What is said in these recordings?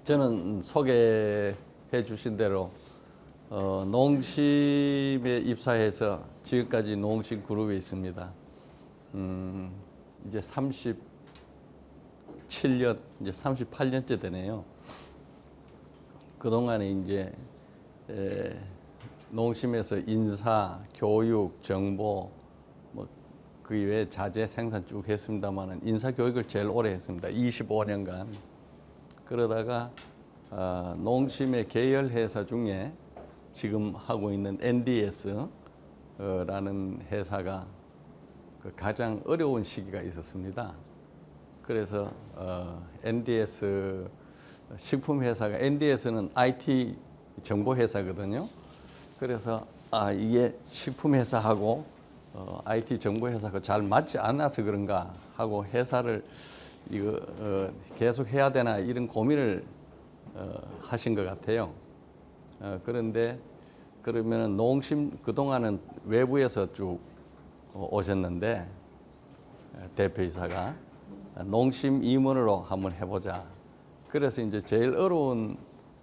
저는 소개해 주신 대로 농심에 입사해서 지금까지 농심 그룹에 있습니다. 이제 37년, 이제 38년째 되네요. 그동안에 이제 농심에서 인사, 교육, 정보, 뭐 그 이외에 자재 생산 쭉 했습니다만은 인사 교육을 제일 오래 했습니다. 25년간. 그러다가 농심의 계열 회사 중에 지금 하고 있는 NDS라는 회사가 그 가장 어려운 시기가 있었습니다. 그래서 NDS 식품 회사가 NDS는 IT 정보 회사거든요. 그래서 이게 식품 회사하고 IT 정보 회사가 잘 맞지 않아서 그런가 하고 회사를 이거 계속 해야 되나 이런 고민을 하신 것 같아요. 그런데 그러면 농심 그동안은 외부에서 쭉 오셨는데 대표이사가 농심 임원으로 한번 해보자. 그래서 이제 제일 어려운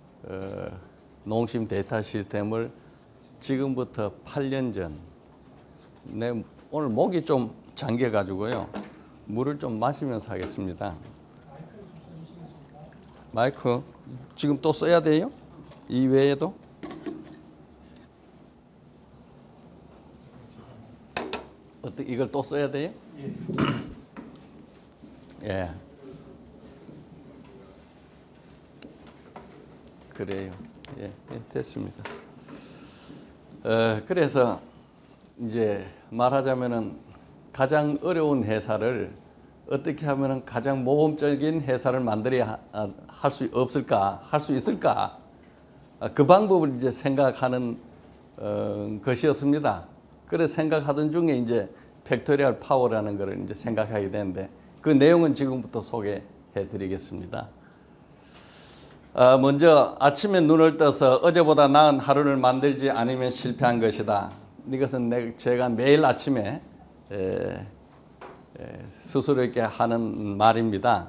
농심 데이터 시스템을 지금부터 8년 전 오늘 목이 좀 잠겨 가지고요. 물을 좀 마시면서 하겠습니다. 마이크 지금 또 써야 돼요? 이 외에도? 어떻게 이걸 또 써야 돼요? 예. 그래요. 예, 됐습니다. 그래서 이제 말하자면은 가장 어려운 회사를 어떻게 하면은 가장 모범적인 회사를 만들어야 할 수 없을까, 할 수 있을까? 그 방법을 이제 생각하는 것이었습니다. 그래서 생각하던 중에 이제 팩토리얼 파워라는 것을 이제 생각하게 되는데 그 내용은 지금부터 소개해 드리겠습니다. 먼저 아침에 눈을 떠서 어제보다 나은 하루를 만들지 않으면 실패한 것이다. 이것은 제가 매일 아침에 스스로에게 하는 말입니다.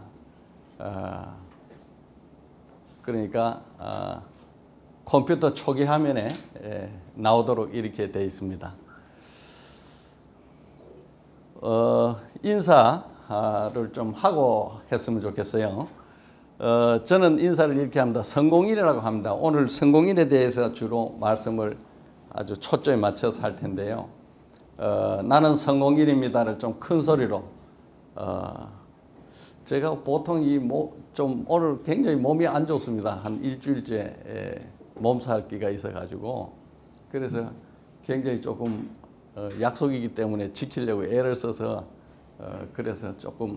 그러니까 컴퓨터 초기 화면에 나오도록 이렇게 되어 있습니다. 인사를 좀 하고 했으면 좋겠어요. 저는 인사를 이렇게 합니다. 성공인이라고 합니다. 오늘 성공인에 대해서 주로 말씀을 아주 초점에 맞춰서 할 텐데요. 나는 성공인입니다를 좀 큰 소리로 제가 보통 좀 오늘 굉장히 몸이 안 좋습니다. 한 일주일째 몸살기가 있어가지고 그래서 굉장히 조금 약속이기 때문에 지키려고 애를 써서 그래서 조금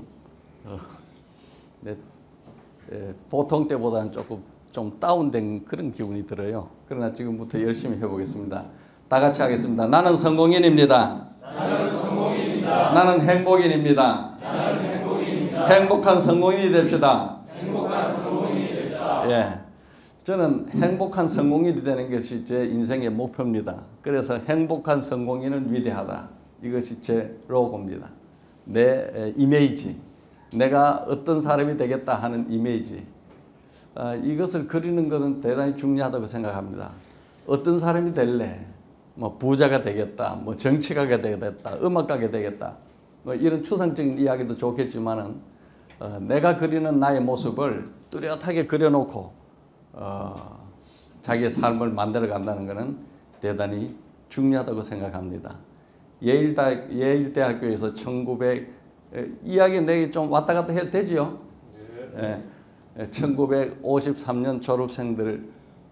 보통 때보다는 조금 좀 다운된 그런 기분이 들어요. 그러나 지금부터 열심히 해보겠습니다. 다 같이 하겠습니다. 나는 성공인입니다. 나는 성공인입니다. 나는 행복인입니다. 나는 행복인입니다. 행복한 성공인이 됩시다. 행복한 성공인이 됩시다. 예, 저는 행복한 성공인이 되는 것이 제 인생의 목표입니다. 그래서 행복한 성공인은 위대하다. 이것이 제 로고입니다. 내 이미지, 내가 어떤 사람이 되겠다 하는 이미지. 이것을 그리는 것은 대단히 중요하다고 생각합니다. 어떤 사람이 될래? 뭐 부자가 되겠다, 뭐 정치가가 되겠다, 음악가가 되겠다, 뭐 이런 추상적인 이야기도 좋겠지만은 내가 그리는 나의 모습을 뚜렷하게 그려놓고 자기의 삶을 만들어 간다는 것은 대단히 중요하다고 생각합니다. 예일대학교에서 이야기 내기 좀 왔다 갔다 해도 되지요? 네. 1953년 졸업생들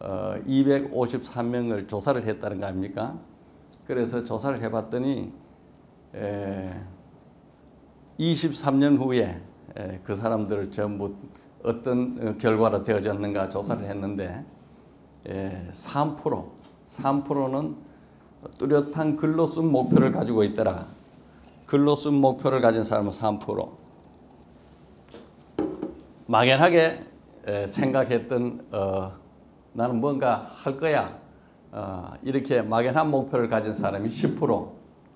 253명을 조사를 했다는 거 아닙니까? 그래서 조사를 해봤더니 23년 후에 그 사람들을 전부 어떤 결과로 되어졌는가 조사를 했는데 3%는 뚜렷한 글로 쓴 목표를 가지고 있더라. 글로 쓴 목표를 가진 사람은 3%. 막연하게 생각했던 나는 뭔가 할 거야 이렇게 막연한 목표를 가진 사람이 10%.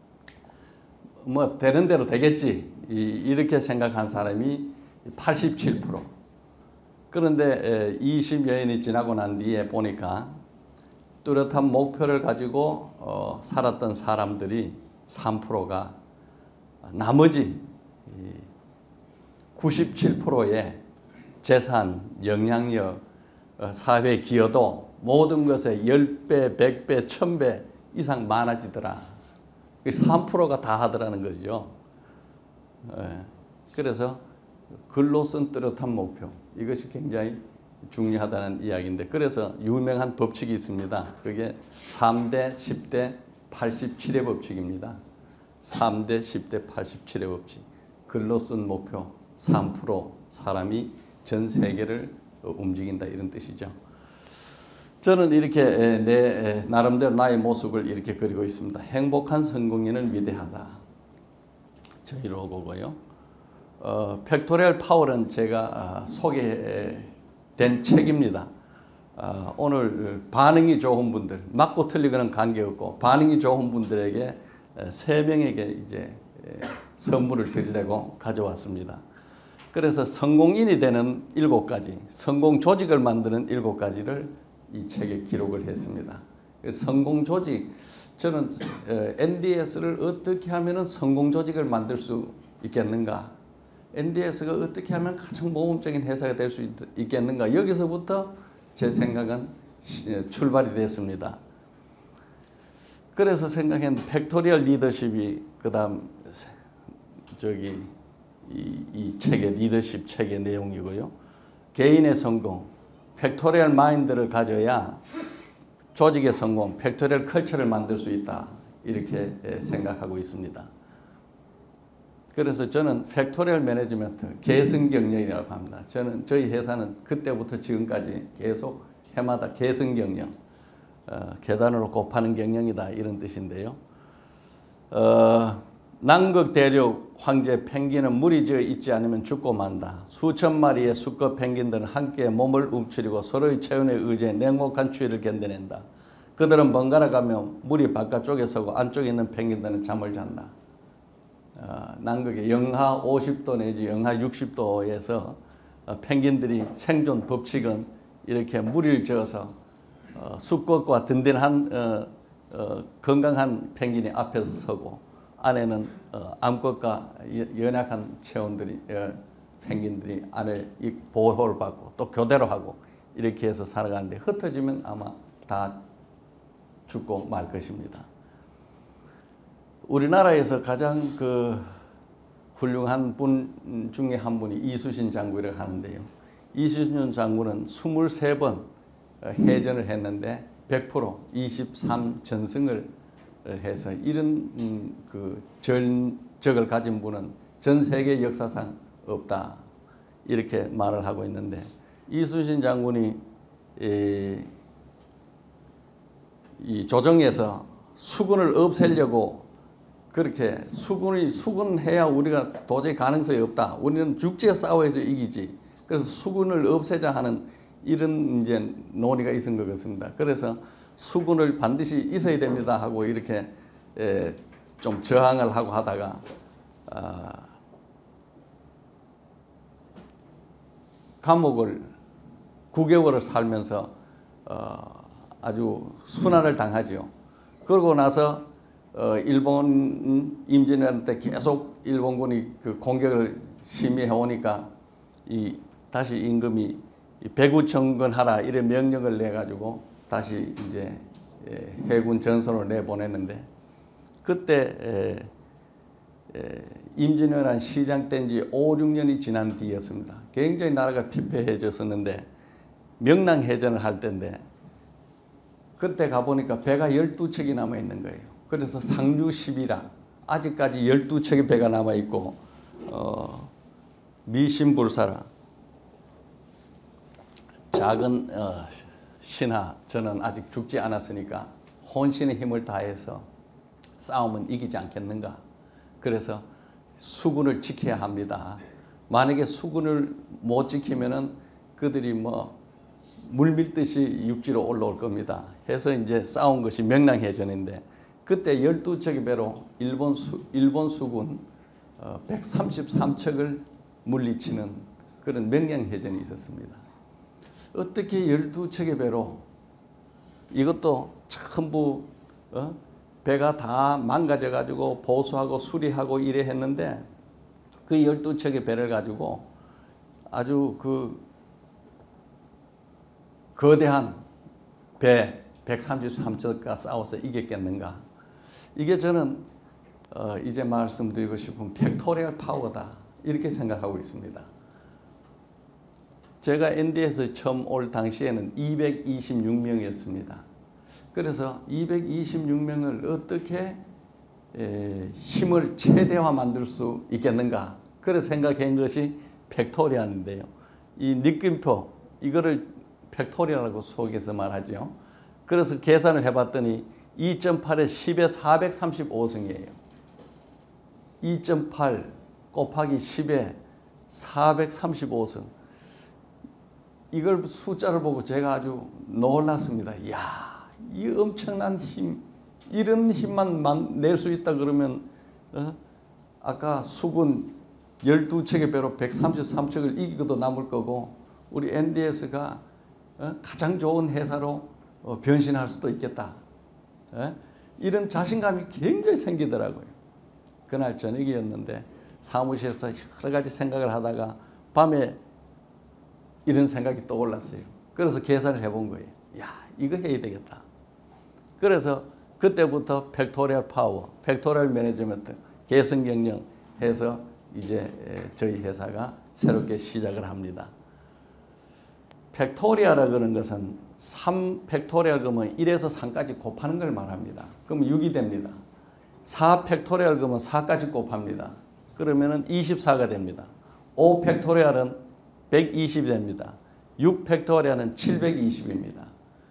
뭐 되는 대로 되겠지 이렇게 생각한 사람이 87%. 그런데 20여년이 지나고 난 뒤에 보니까 뚜렷한 목표를 가지고 살았던 사람들이 3%가 나머지 97%의 재산, 영향력, 사회 기여도 모든 것에 10배, 100배, 1000배 이상 많아지더라. 3%가 다 하더라는 거죠. 그래서 글로 쓴 뚜렷한 목표, 이것이 굉장히 중요하다는 이야기인데, 그래서 유명한 법칙이 있습니다. 그게 3대 10대 87의 법칙입니다. 3대 10대 87의 법칙. 글로 쓴 목표 3% 사람이 전 세계를 움직인다, 이런 뜻이죠. 저는 이렇게 내 나름대로 나의 모습을 이렇게 그리고 있습니다. 행복한 성공인은 위대하다. 저희 로고고요. 팩토리얼 파워는 제가 소개된 책입니다. 오늘 반응이 좋은 분들, 맞고 틀리고는 관계없고 반응이 좋은 분들에게 3명에게 이제 선물을 드리려고 가져왔습니다. 그래서 성공인이 되는 7가지, 성공 조직을 만드는 7가지를 이 책에 기록을 했습니다. 성공 조직, 저는 NDS를 어떻게 하면 성공 조직을 만들 수 있겠는가? NDS가 어떻게 하면 가장 모범적인 회사가 될 수 있겠는가? 여기서부터 제 생각은 출발이 됐습니다. 그래서 생각한 팩토리얼 리더십이 그다음 이 책의 리더십 책의 내용이고요. 개인의 성공, 팩토리얼 마인드를 가져야 조직의 성공, 팩토리얼 컬처를 만들 수 있다, 이렇게 생각하고 있습니다. 그래서 저는 팩토리얼 매니지먼트, 계승 경영이라고 합니다. 저희 회사는 그때부터 지금까지 계속 해마다 계승 경영, 계단으로 곱하는 경영이다, 이런 뜻인데요. 남극 대륙 황제 펭귄은 물이 지어 있지 않으면 죽고 만다. 수천 마리의 수컷 펭귄들은 함께 몸을 움츠리고 서로의 체온에 의지해 냉혹한 추위를 견뎌낸다. 그들은 번갈아 가면 물이 바깥쪽에 서고 안쪽에 있는 펭귄들은 잠을 잔다. 남극의 영하 50도 내지 영하 60도에서 펭귄들이 생존 법칙은 이렇게 물을 저어서 수컷과 든든한 건강한 펭귄이 앞에서 서고 안에는 암컷과 연약한 체온들이 펭귄들이 안에 보호를 받고 또 교대로 하고 이렇게 해서 살아가는데, 흩어지면 아마 다 죽고 말 것입니다. 우리나라에서 가장 훌륭한 분 중에 한 분이 이수신 장군이라고 하는데요. 이수신 장군은 23번 해전을 했는데 100% 23전승을 해서 이런 전적을 가진 분은 전 세계 역사상 없다, 이렇게 말을 하고 있는데, 이수신 장군이 이 조정에서 수군을 없애려고 그렇게 수군해야 우리가 도저히 가능성이 없다. 우리는 죽지에 싸워서 이기지. 그래서 수군을 없애자 하는 이런 이제 논의가 있은 것 같습니다. 그래서 수군을 반드시 있어야 됩니다 하고 이렇게 좀 저항을 하고 하다가 감옥을 9개월을 살면서 아주 순환을 당하죠. 그러고 나서 일본 임진왜란 계속 일본군이 공격을 심히 해오니까 다시 임금이 배구청근하라 이런 명령을 내가지고 다시 이제 해군 전선으로 내보냈는데, 그때 임진왜란 시작된 지 5, 6년이 지난 뒤였습니다. 굉장히 나라가 피폐해졌었는데 명랑해전을 할 때인데, 그때 가보니까 배가 12척이 남아있는 거예요. 그래서 상주 10이라 아직까지 12척의 배가 남아있고 미신불사라 작은 신하, 저는 아직 죽지 않았으니까 혼신의 힘을 다해서 싸우면 이기지 않겠는가. 그래서 수군을 지켜야 합니다. 만약에 수군을 못 지키면은 그들이 물밀듯이 육지로 올라올 겁니다. 해서 이제 싸운 것이 명랑해전인데, 그때 12척의 배로 일본 수군 133척을 물리치는 그런 명량해전이 있었습니다. 어떻게 12척의 배로 이것도 전부 배가 다 망가져 가지고 보수하고 수리하고 이래 했는데 그 12척의 배를 가지고 아주 그 거대한 배 133척과 싸워서 이겼겠는가. 이게 저는 이제 말씀드리고 싶은 팩토리얼 파워다 이렇게 생각하고 있습니다. 제가 ND에서 처음 올 당시에는 226명이었습니다. 그래서 226명을 어떻게 힘을 최대화 만들 수 있겠는가. 그래서 생각한 것이 팩토리얼인데요. 이 느낌표 이거를 팩토리얼이라고 속에서 말하죠. 그래서 계산을 해봤더니 2.8에 10에 435승이에요. 2.8 곱하기 10에 435승. 이걸 숫자를 보고 제가 아주 놀랐습니다. 이야, 이 엄청난 힘, 이런 힘만 낼 수 있다 그러면 아까 수군 12척의 배로 133척을 이기고도 남을 거고 우리 NDS가 가장 좋은 회사로 변신할 수도 있겠다. 이런 자신감이 굉장히 생기더라고요. 그날 저녁이었는데 사무실에서 여러 가지 생각을 하다가 밤에 이런 생각이 떠올랐어요. 그래서 계산을 해본 거예요. 야, 이거 해야 되겠다. 그래서 그때부터 팩토리얼 파워, 팩토리얼 매니지먼트, 계승 경영 해서 이제 저희 회사가 새롭게 시작을 합니다. 팩토리얼이라고 하는 것은 3 팩토리얼 그러면 1에서 3까지 곱하는 걸 말합니다. 그러면 6이 됩니다. 4 팩토리얼 그러면 4까지 곱합니다. 그러면은 24가 됩니다. 5 팩토리얼은 120이 됩니다. 6 팩토리얼은 720입니다.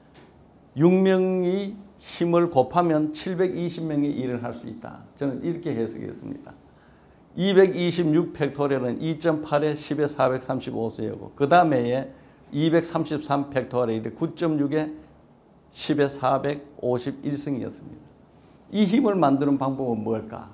6명이 힘을 곱하면 720명의 일을 할 수 있다. 저는 이렇게 해석했습니다. 226 팩토리얼은 2.8에 10에 435수였고 그 다음에 233 팩토리얼이 9.6에 10에 451승이었습니다. 이 힘을 만드는 방법은 뭘까?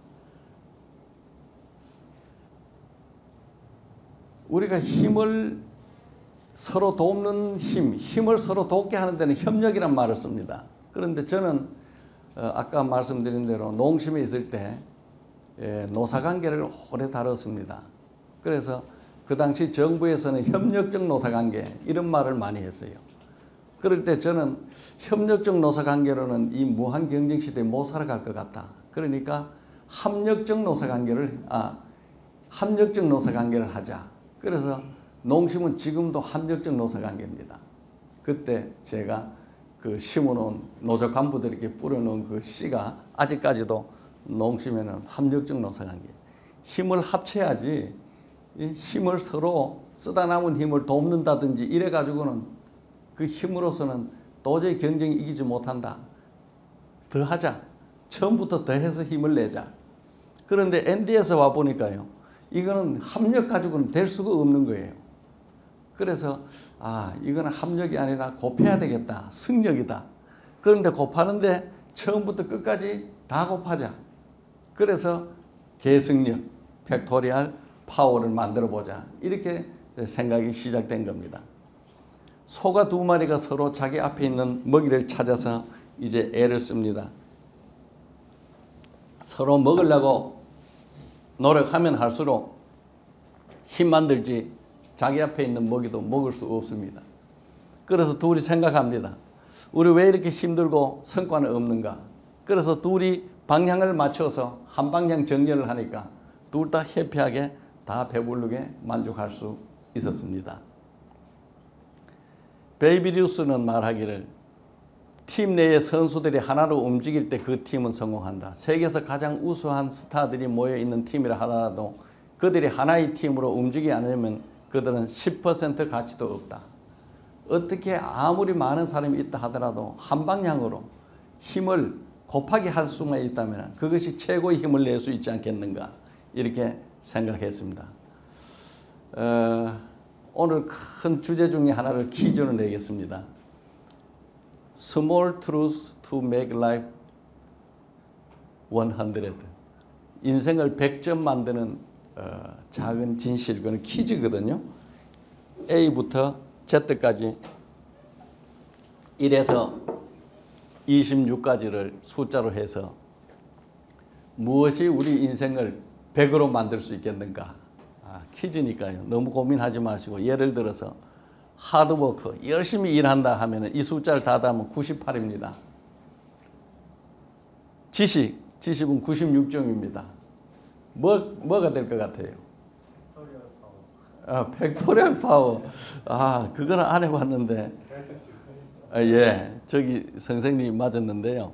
우리가 힘을 서로 돕는 힘을 서로 돕게 하는 데는 협력이란 말을 씁니다. 그런데 저는 아까 말씀드린 대로 농심에 있을 때 노사관계를 오래 다뤘습니다. 그래서 그 당시 정부에서는 협력적 노사관계 이런 말을 많이 했어요. 그럴 때 저는 협력적 노사관계로는 이 무한 경쟁 시대에 못 살아갈 것 같다. 그러니까 합력적 노사관계를 하자. 그래서 농심은 지금도 합력적 노사관계입니다. 그때 제가 그 심어놓은 노조 간부들에게 뿌려놓은 그 씨가 아직까지도 농심에는 합력적 노사관계. 힘을 합쳐야지 힘을 서로 쓰다 남은 힘을 돕는다든지 이래가지고는 그 힘으로서는 도저히 경쟁이 이기지 못한다. 더 하자. 처음부터 더 해서 힘을 내자. 그런데 ND에서 와보니까요. 이거는 합력 가지고는 될 수가 없는 거예요. 그래서 이거는 합력이 아니라 곱해야 되겠다. 승력이다. 그런데 곱하는데 처음부터 끝까지 다 곱하자. 그래서 계승력, 팩토리얼 파워를 만들어 보자. 이렇게 생각이 시작된 겁니다. 소가 2마리가 서로 자기 앞에 있는 먹이를 찾아서 이제 애를 씁니다. 서로 먹으려고 노력하면 할수록 힘만 들지 자기 앞에 있는 먹이도 먹을 수 없습니다. 그래서 둘이 생각합니다. 우리 왜 이렇게 힘들고 성과는 없는가? 그래서 둘이 방향을 맞춰서 한 방향 정렬을 하니까 둘 다 해피하게 다 배부르게 만족할 수 있었습니다. 베이비 루스는 말하기를 팀 내의 선수들이 하나로 움직일 때 그 팀은 성공한다. 세계에서 가장 우수한 스타들이 모여있는 팀이라 하더라도 그들이 하나의 팀으로 움직이지 않으면 그들은 10% 가치도 없다. 어떻게 아무리 많은 사람이 있다 하더라도 한 방향으로 힘을 곱하기 할 수만 있다면 그것이 최고의 힘을 낼 수 있지 않겠는가 이렇게 생각했습니다. 오늘 큰 주제 중에 하나를 퀴즈로 내겠습니다. Small truths to make life 100. 인생을 100점 만드는 작은 진실, 그건 퀴즈거든요. A부터 Z까지 1에서 26까지를 숫자로 해서 무엇이 우리 인생을 100으로 만들 수 있겠는가? 퀴즈니까요. 너무 고민하지 마시고 예를 들어서 하드워크, 열심히 일한다 하면 이 숫자를 다 더하면 98입니다. 지식은 96점입니다. 뭐가 될 것 같아요? 팩토리얼 파워. 그거는 안 해봤는데. 예, 저기 선생님이 맞았는데요.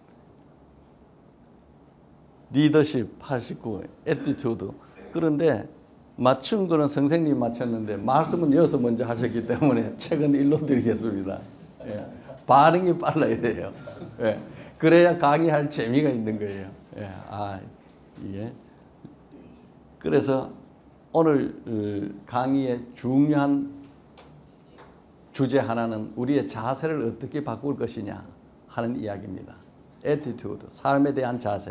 리더십 89, 애티튜드. 그런데 맞춘 거는 선생님이 맞췄는데 말씀은 여기서 먼저 하셨기 때문에 책은 1로 드리겠습니다. 예, 반응이 빨라야 돼요. 예, 그래야 강의할 재미가 있는 거예요. 예, 예. 그래서 오늘 강의의 중요한 주제 하나는 우리의 자세를 어떻게 바꿀 것이냐 하는 이야기입니다. 애티튜드, 삶에 대한 자세.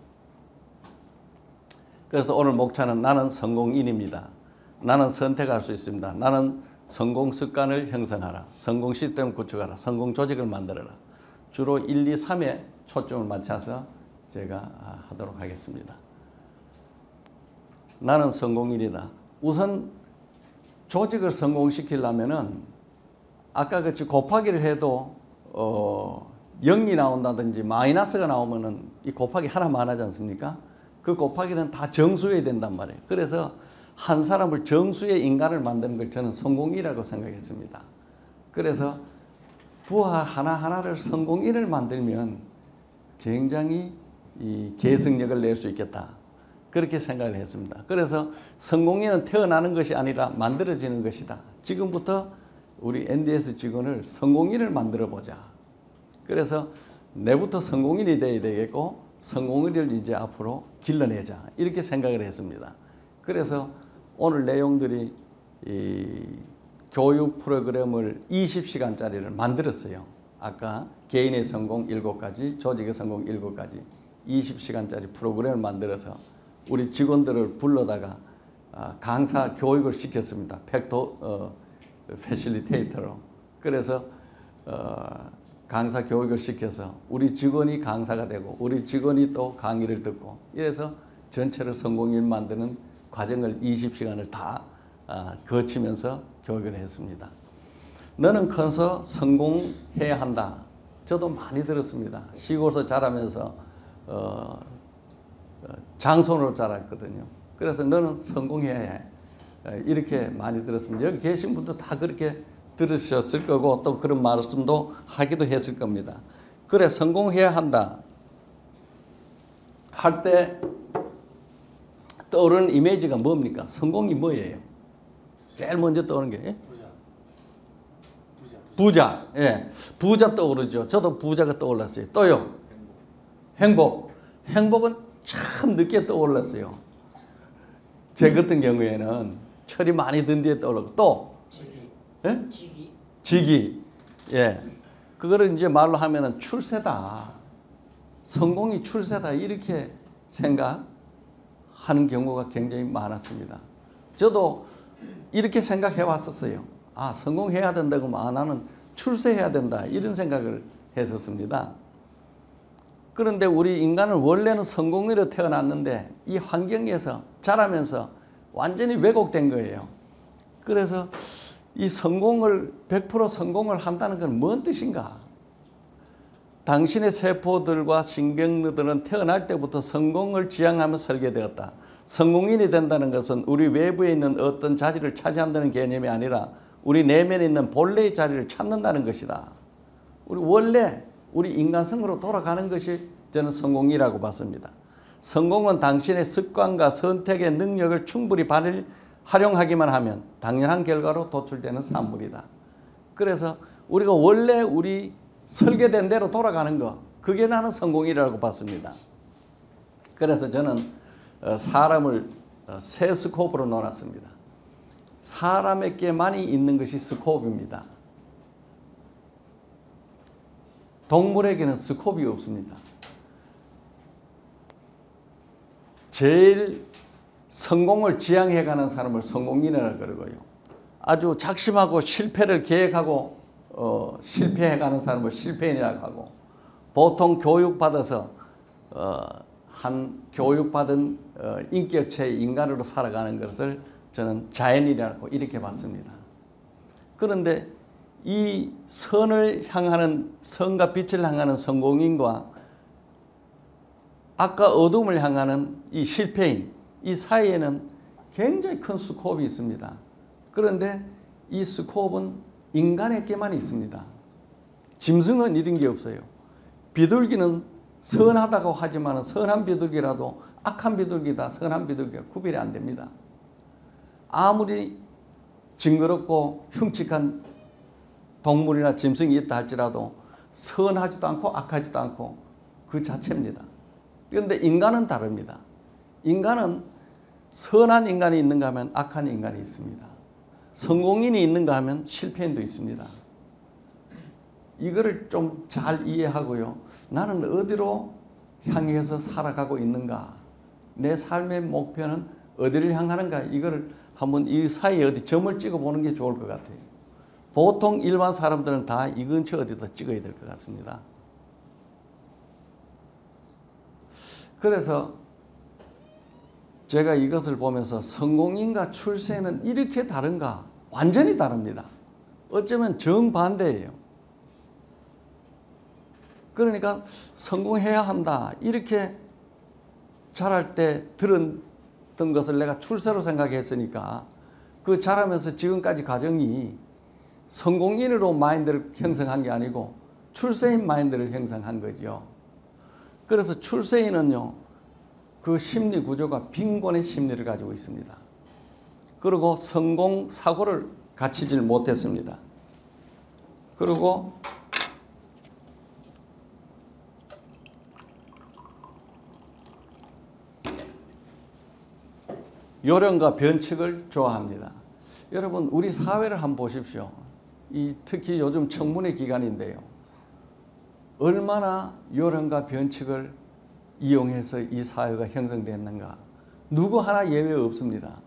그래서 오늘 목차는 나는 성공인입니다. 나는 선택할 수 있습니다. 나는 성공 습관을 형성하라. 성공 시스템을 구축하라. 성공 조직을 만들어라. 주로 1, 2, 3에 초점을 맞춰서 제가 하도록 하겠습니다. 나는 성공인이다. 우선 조직을 성공시키려면은 아까 같이 곱하기를 해도 0이 나온다든지 마이너스가 나오면은 이 곱하기 하나만 하지 않습니까? 그 곱하기는 다 정수해야 된단 말이에요. 그래서 한 사람을 정수의 인간을 만드는 걸 저는 성공이라고 생각했습니다. 그래서 부하 하나하나를 성공인을 만들면 굉장히 이 계승력을 낼 수 있겠다. 그렇게 생각을 했습니다. 그래서 성공인은 태어나는 것이 아니라 만들어지는 것이다. 지금부터 우리 NDS 직원을 성공인을 만들어 보자. 그래서 내부터 성공인이 돼야 되겠고 성공인을 이제 앞으로 길러내자. 이렇게 생각을 했습니다. 그래서 오늘 내용들이 이 교육 프로그램을 20시간짜리를 만들었어요. 아까 개인의 성공 7가지, 조직의 성공 7가지 20시간짜리 프로그램을 만들어서 우리 직원들을 불러다가 강사 교육을 시켰습니다. 패실리테이터로. 그래서 강사 교육을 시켜서 우리 직원이 강사가 되고 우리 직원이 또 강의를 듣고 이래서 전체를 성공인 만드는 과정을 20시간을 다 거치면서 교육을 했습니다. 너는 커서 성공해야 한다. 저도 많이 들었습니다. 시골에서 자라면서 장손으로 자랐거든요. 그래서 너는 성공해야 해. 이렇게 많이 들었습니다. 여기 계신 분도 다 그렇게 들으셨을 거고 또 그런 말씀도 하기도 했을 겁니다. 그래 성공해야 한다 할 때 떠오르는 이미지가 뭡니까? 성공이 뭐예요? 제일 먼저 떠오르는 게 부자. 예, 부자 떠오르죠. 저도 부자가 떠올랐어요. 또요? 행복. 행복은 참 늦게 떠올랐어요. 제 같은 경우에는 철이 많이 든 뒤에 떠올랐고 또 예? 직위. 예. 그거를 이제 말로 하면은 출세다. 성공이 출세다. 이렇게 생각하는 경우가 굉장히 많았습니다. 저도 이렇게 생각해 왔었어요. 성공해야 된다고 하면 나는 출세해야 된다. 이런 생각을 했었습니다. 그런데 우리 인간은 원래는 성공으로 태어났는데 이 환경에서 자라면서 완전히 왜곡된 거예요. 그래서 이 성공을 100% 성공을 한다는 건 뭔 뜻인가? 당신의 세포들과 신경들은 태어날 때부터 성공을 지향하며 설계되었다. 성공인이 된다는 것은 우리 외부에 있는 어떤 자질을 차지한다는 개념이 아니라 우리 내면에 있는 본래의 자리를 찾는다는 것이다. 우리 인간성으로 돌아가는 것이 저는 성공이라고 봤습니다. 성공은 당신의 습관과 선택의 능력을 충분히 활용하기만 하면 당연한 결과로 도출되는 산물이다. 그래서 우리가 원래 우리 설계된 대로 돌아가는 거, 그게 나는 성공이라고 봤습니다. 그래서 저는 사람을 세 스코프로 놓았습니다. 사람에게만이 있는 것이 스코프입니다. 동물에게는 스코프가 없습니다. 제일 성공을 지향해가는 사람을 성공인이라고 그러고요. 아주 작심하고 실패를 계획하고 실패해가는 사람을 실패인이라고 하고, 보통 교육받아서 한 교육받은 인격체의 인간으로 살아가는 것을 저는 자연이라고 이렇게 봤습니다. 그런데 이 선을 향하는, 선과 빛을 향하는 성공인과 아까 어둠을 향하는 이 실패인, 이 사이에는 굉장히 큰 스코업이 있습니다. 그런데 이 스코업은 인간에게만 있습니다. 짐승은 이런 게 없어요. 비둘기는 선하다고 하지만 선한 비둘기라도 악한 비둘기다, 선한 비둘기가 구별이 안 됩니다. 아무리 징그럽고 흉측한 동물이나 짐승이 있다 할지라도 선하지도 않고 악하지도 않고 그 자체입니다. 그런데 인간은 다릅니다. 인간은 선한 인간이 있는가 하면 악한 인간이 있습니다. 성공인이 있는가 하면 실패인도 있습니다. 이거를 좀 잘 이해하고요. 나는 어디로 향해서 살아가고 있는가? 내 삶의 목표는 어디를 향하는가? 이거를 한번 이 사이에 어디 점을 찍어보는 게 좋을 것 같아요. 보통 일반 사람들은 다 이 근처 어디다 찍어야 될 것 같습니다. 그래서 제가 이것을 보면서 성공인과 출세는 이렇게 다른가? 완전히 다릅니다. 어쩌면 정반대예요. 그러니까 성공해야 한다, 이렇게 자랄 때 들었던 것을 내가 출세로 생각했으니까 그 자라면서 지금까지 과정이 성공인으로 마인드를 형성한 게 아니고 출세인 마인드를 형성한 거죠. 그래서 출세인은요, 그 심리 구조가 빈곤의 심리를 가지고 있습니다. 그리고 성공 사고를 갖추질 못했습니다. 그리고 요령과 변칙을 좋아합니다. 여러분, 우리 사회를 한번 보십시오. 특히 요즘 청문회 기간인데요. 얼마나 요령과 변칙을 이용해서 이 사회가 형성됐는가. 누구 하나 예외 없습니다.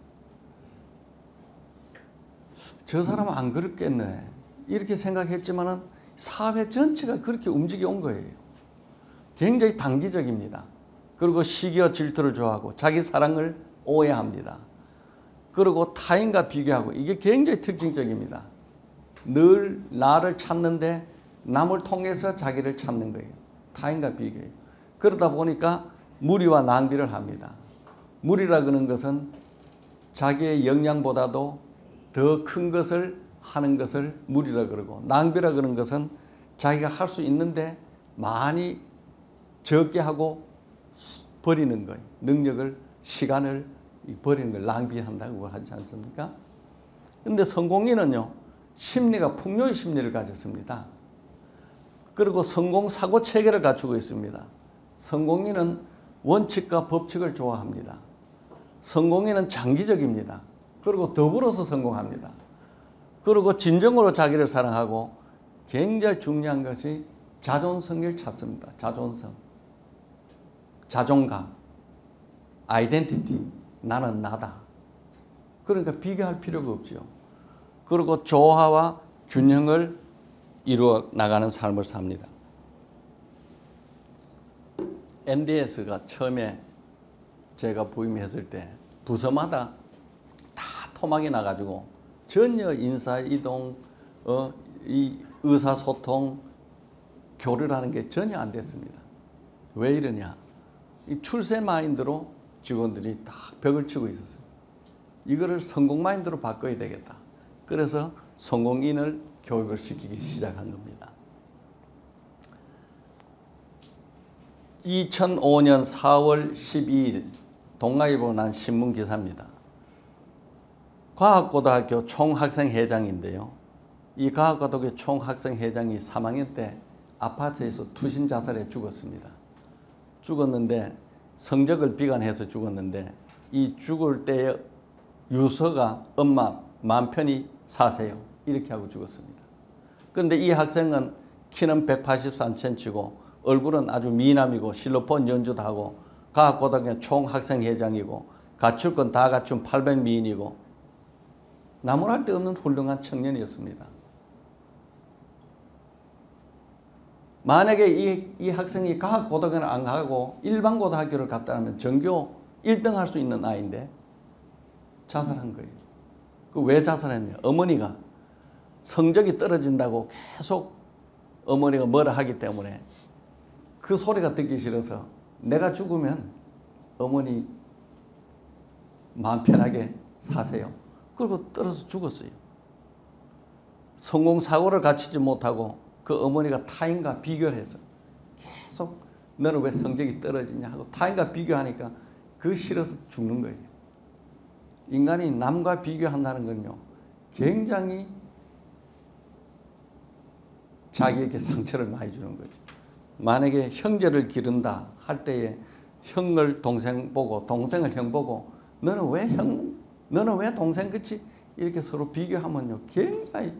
저 사람은 안 그렇겠네, 이렇게 생각했지만은 사회 전체가 그렇게 움직여 온 거예요. 굉장히 단기적입니다. 그리고 시기와 질투를 좋아하고 자기 사랑을 오해합니다. 그리고 타인과 비교하고, 이게 굉장히 특징적입니다. 늘 나를 찾는데 남을 통해서 자기를 찾는 거예요. 타인과 비교해요. 그러다 보니까 무리와 낭비를 합니다. 무리라 그러는 것은 자기의 역량보다도 더 큰 것을 하는 것을 무리라 그러고, 낭비라 그러는 것은 자기가 할 수 있는데 많이 적게 하고 버리는 거예요. 능력을, 시간을 버리는 걸 낭비한다고 하지 않습니까? 그런데 성공인은요, 심리가 풍요의 심리를 가졌습니다. 그리고 성공 사고 체계를 갖추고 있습니다. 성공인은 원칙과 법칙을 좋아합니다. 성공인은 장기적입니다. 그리고 더불어서 성공합니다. 그리고 진정으로 자기를 사랑하고, 굉장히 중요한 것이 자존성을 찾습니다. 자존성, 자존감, 아이덴티티, 나는 나다. 그러니까 비교할 필요가 없죠. 그리고 조화와 균형을 이루어 나가는 삶을 삽니다. MDS가 처음에 제가 부임했을 때 부서마다 다 토막이 나가지고 전혀 인사이동, 이 의사소통, 교류라는 게 전혀 안 됐습니다. 왜 이러냐? 이 출세 마인드로 직원들이 다 벽을 치고 있었어요. 이거를 성공 마인드로 바꿔야 되겠다. 그래서 성공인을 교육을 시키기 시작한 겁니다. 2005년 4월 12일 동아일보 난 신문 기사입니다. 과학고등학교 총학생회장인데요. 이 과학고등학교 총학생회장이 3학년 때 아파트에서 투신 자살해 죽었습니다. 죽었는데, 성적을 비관해서 죽었는데, 이 죽을 때의 유서가 엄마 마음 편히 사세요, 이렇게 하고 죽었습니다. 그런데 이 학생은 키는 183cm고 얼굴은 아주 미남이고 실로폰 연주도 하고 과학고등학교 총학생회장이고 갖출 건 다 갖춘 800미인이고 나무랄 데 없는 훌륭한 청년이었습니다. 만약에 이 학생이 과학고등학교를 안 가고 일반 고등학교를 갔다면 전교 1등 할 수 있는 아이인데 자살한 거예요. 그 왜 자살했냐? 어머니가 성적이 떨어진다고 계속 어머니가 뭐라 하기 때문에 그 소리가 듣기 싫어서 내가 죽으면 어머니 마음 편하게 사세요. 그리고 떨어져 죽었어요. 성공사고를 갖추지 못하고 그 어머니가 타인과 비교를 해서 계속 너는 왜 성적이 떨어지냐 하고 타인과 비교하니까 그 싫어서 죽는 거예요. 인간이 남과 비교한다는 건요, 굉장히 자기에게 상처를 많이 주는 거죠. 만약에 형제를 기른다 할 때에 형을 동생 보고 동생을 형 보고 너는 왜 동생 같이 이렇게 서로 비교하면요, 굉장히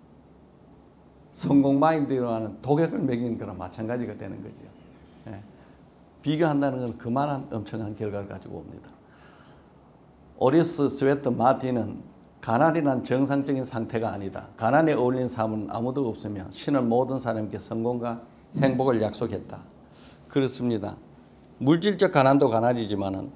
성공 마인드로 하는 독약을 먹이는 거랑 마찬가지가 되는 거죠. 예. 비교한다는 건 그만한 엄청난 결과를 가지고 옵니다. 오리스 스웨트 마틴은 가난이란 정상적인 상태가 아니다. 가난에 어울리는 사람은 아무도 없으며 신은 모든 사람에게 성공과 행복을 약속했다. 그렇습니다. 물질적 가난도 가난이지만은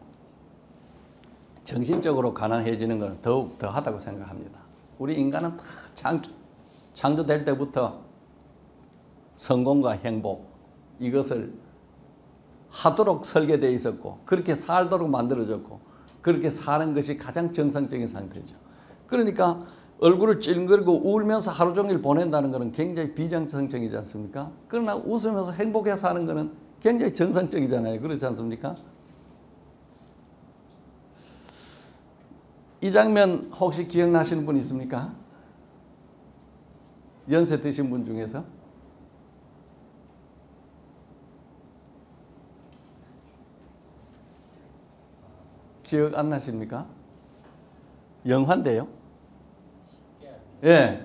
정신적으로 가난해지는 것은 더욱 더하다고 생각합니다. 우리 인간은 다 창조될 때부터 성공과 행복 이것을 하도록 설계되어 있었고 그렇게 살도록 만들어졌고 그렇게 사는 것이 가장 정상적인 상태죠. 그러니까 얼굴을 찡그리고 울면서 하루 종일 보낸다는 것은 굉장히 비정상적이지 않습니까? 그러나 웃으면서 행복해 사는 것은 굉장히 정상적이잖아요. 그렇지 않습니까? 이 장면 혹시 기억나시는 분 있습니까? 연세 드신 분 중에서? 기억 안 나십니까? 영화인데요. 예.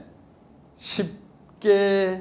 쉽게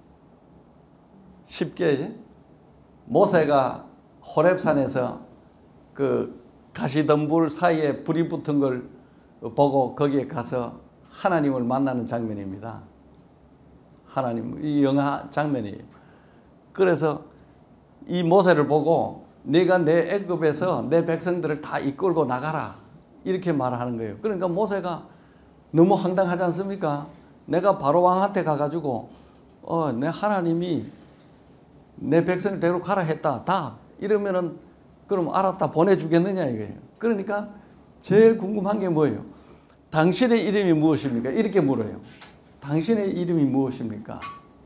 모세가 호렙산에서 그 가시덤불 사이에 불이 붙은 걸 보고 거기에 가서 하나님을 만나는 장면입니다. 하나님, 이 영화 장면이에요. 그래서 이 모세를 보고 네가 내 애굽에서 내 백성들을 다 이끌고 나가라 이렇게 말하는 거예요. 그러니까 모세가 너무 황당하지 않습니까? 내가 바로 왕한테 가가지고 내 하나님이 내 백성을 데리고 가라 했다 다 이러면은 그럼 알았다 보내주겠느냐 이거예요. 그러니까 제일 궁금한 게 뭐예요? 당신의 이름이 무엇입니까? 이렇게 물어요. 당신의 이름이 무엇입니까?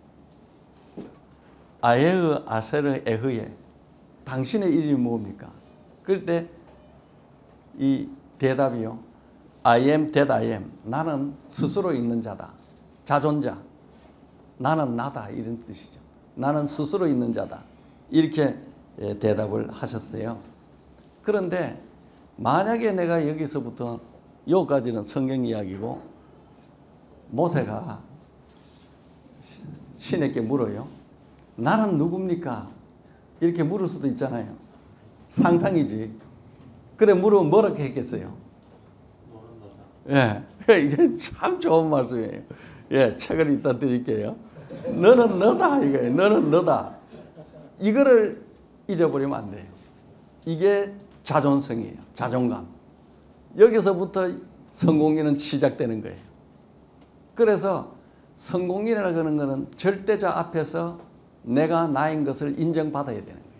아예의 아세르 에흐예. 당신의 이름이 뭡니까? 그럴 때 이 대답이요. I am that I am. 나는 스스로 있는 자다. 자존자. 나는 나다. 이런 뜻이죠. 나는 스스로 있는 자다. 이렇게 대답을 하셨어요. 그런데 만약에 내가 여기서부터 여기까지는 성경 이야기고 모세가 신에게 물어요. 나는 누굽니까? 이렇게 물을 수도 있잖아요. 상상이지. 그래 물으면 뭐라고 했겠어요? 예, 이게 참 좋은 말씀이에요. 예, 책을 이따 드릴게요. 너는 너다 이거예요. 너는 너다. 이거를 잊어버리면 안 돼요. 이게 자존성이에요. 자존감. 여기서부터 성공이는 시작되는 거예요. 그래서 성공이라는 거는 절대자 앞에서 내가 나인 것을 인정받아야 되는 거예요.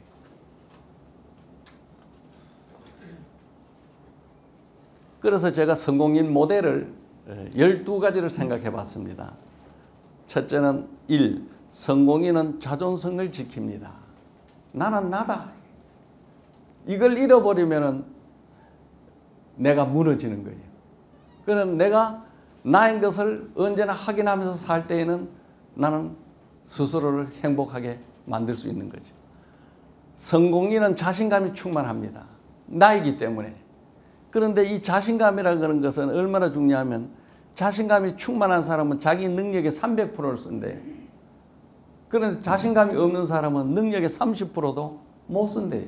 그래서 제가 성공인 모델을 12가지를 생각해 봤습니다. 첫째는 1. 성공인은 자존성을 지킵니다. 나는 나다. 이걸 잃어버리면 내가 무너지는 거예요. 그럼 내가 나인 것을 언제나 확인하면서 살 때에는 나는 스스로를 행복하게 만들 수 있는 거죠. 성공인은 자신감이 충만합니다. 나이기 때문에. 그런데 이 자신감이라는 것은 얼마나 중요하면 자신감이 충만한 사람은 자기 능력의 300%를 쓴대요. 그런데 자신감이 없는 사람은 능력의 30%도 못 쓴대요.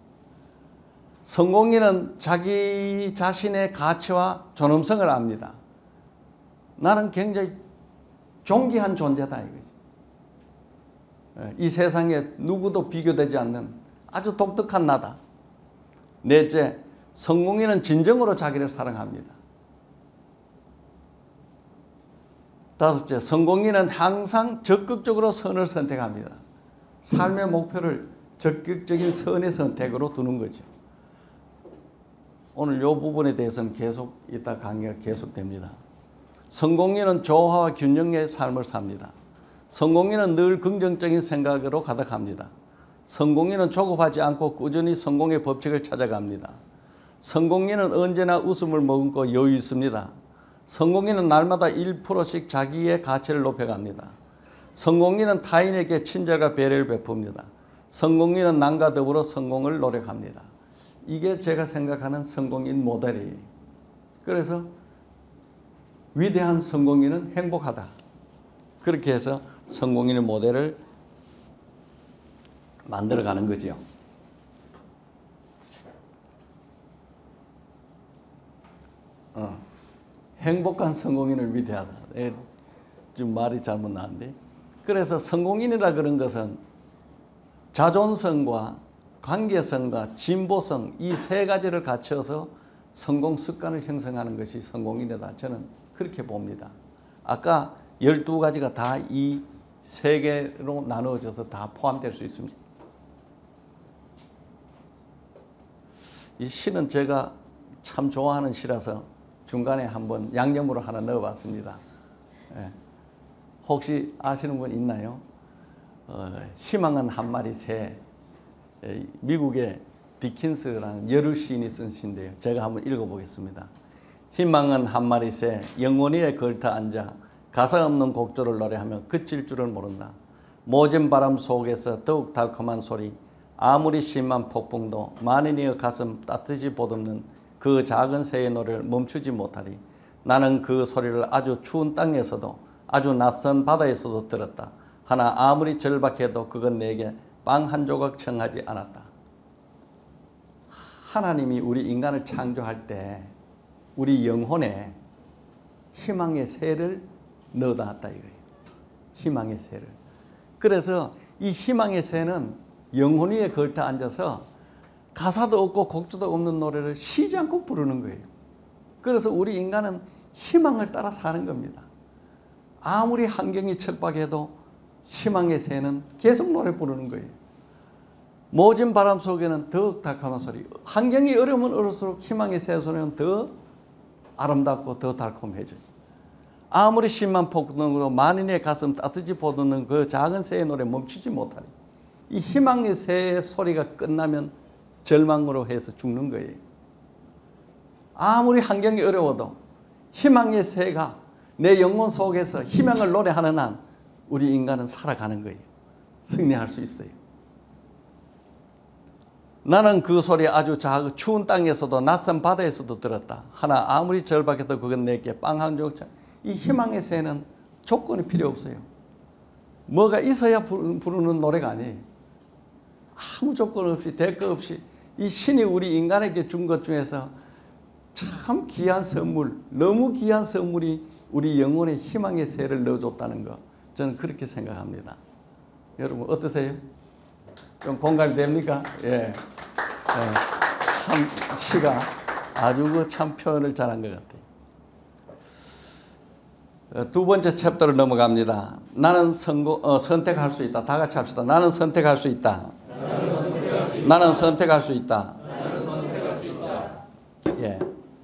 성공인은 자기 자신의 가치와 존엄성을 압니다. 나는 굉장히 존귀한 존재다 이거지. 이 세상에 누구도 비교되지 않는 아주 독특한 나다. 넷째, 성공인은 진정으로 자기를 사랑합니다. 다섯째, 성공인은 항상 적극적으로 선을 선택합니다. 삶의 목표를 적극적인 선의 선택으로 두는 거죠. 오늘 이 부분에 대해서는 계속 이따 강의가 계속됩니다. 성공인은 조화와 균형의 삶을 삽니다. 성공인은 늘 긍정적인 생각으로 가득합니다. 성공인은 조급하지 않고 꾸준히 성공의 법칙을 찾아갑니다. 성공인은 언제나 웃음을 머금고 여유 있습니다. 성공인은 날마다 1%씩 자기의 가치를 높여갑니다. 성공인은 타인에게 친절과 배려를 베풉니다. 성공인은 남과 더불어 성공을 노력합니다. 이게 제가 생각하는 성공인 모델이에요. 그래서 위대한 성공인은 행복하다. 그렇게 해서 성공인의 모델을 만들어가는 거죠. 행복한 성공인을 위대하다. 지금 말이 잘못 나왔는데. 그래서 성공인이라 그런 것은 자존성과 관계성과 진보성 이 세 가지를 갖춰서 성공 습관을 형성하는 것이 성공인이다. 저는 그렇게 봅니다. 아까 12가지가 다 이 세 개로 나누어져서 다 포함될 수 있습니다. 이 시는 제가 참 좋아하는 시라서 중간에 한번 양념으로 하나 넣어봤습니다. 예. 혹시 아시는 분 있나요? 희망은 한 마리 새. 미국의 디킨스라는 여류 시인이 쓴 시인데요. 제가 한번 읽어보겠습니다. 희망은 한 마리 새 영원히에 걸터 앉아 가사 없는 곡조를 노래하며 그칠 줄을 모른다. 모진 바람 속에서 더욱 달콤한 소리 아무리 심한 폭풍도 만인의 가슴 따뜻이 보듬는 그 작은 새의 노래를 멈추지 못하리. 나는 그 소리를 아주 추운 땅에서도 아주 낯선 바다에서도 들었다. 하나 아무리 절박해도 그건 내게 빵 한 조각 청하지 않았다. 하나님이 우리 인간을 창조할 때 우리 영혼에 희망의 새를 넣어놨다 이거예요. 희망의 새를. 그래서 이 희망의 새는 영혼 위에 걸터 앉아서 가사도 없고 곡조도 없는 노래를 쉬지 않고 부르는 거예요. 그래서 우리 인간은 희망을 따라 사는 겁니다. 아무리 환경이 척박해도 희망의 새는 계속 노래 부르는 거예요. 모진 바람 속에는 더욱 달콤한 소리. 환경이 어려우면 어려울수록 희망의 새 소리는 더 아름답고 더 달콤해져요. 아무리 심한 폭풍도 만인의 가슴 따뜻이 보듬는 그 작은 새의 노래 멈추지 못하리. 이 희망의 새의 소리가 끝나면 절망으로 해서 죽는 거예요. 아무리 환경이 어려워도 희망의 새가 내 영혼 속에서 희망을 노래하는 한 우리 인간은 살아가는 거예요. 승리할 수 있어요. 나는 그 소리 아주 작은 추운 땅에서도 낯선 바다에서도 들었다. 하나 아무리 절박해도 그건 내게 빵 한 조각. 이 희망의 새는 조건이 필요 없어요. 뭐가 있어야 부르는 노래가 아니에요. 아무 조건 없이 대가 없이 이 신이 우리 인간에게 준 것 중에서 참 귀한 선물, 너무 귀한 선물이 우리 영혼의 희망의 새를 넣어줬다는 거, 저는 그렇게 생각합니다. 여러분 어떠세요? 좀 공감이 됩니까? 예. 참 시가 아주 참 표현을 잘한 것 같아요. 두 번째 챕터로 넘어갑니다. 나는 선택할 수 있다. 다 같이 합시다. 나는 선택할 수 있다. 나는 선택할 수 있다. 예.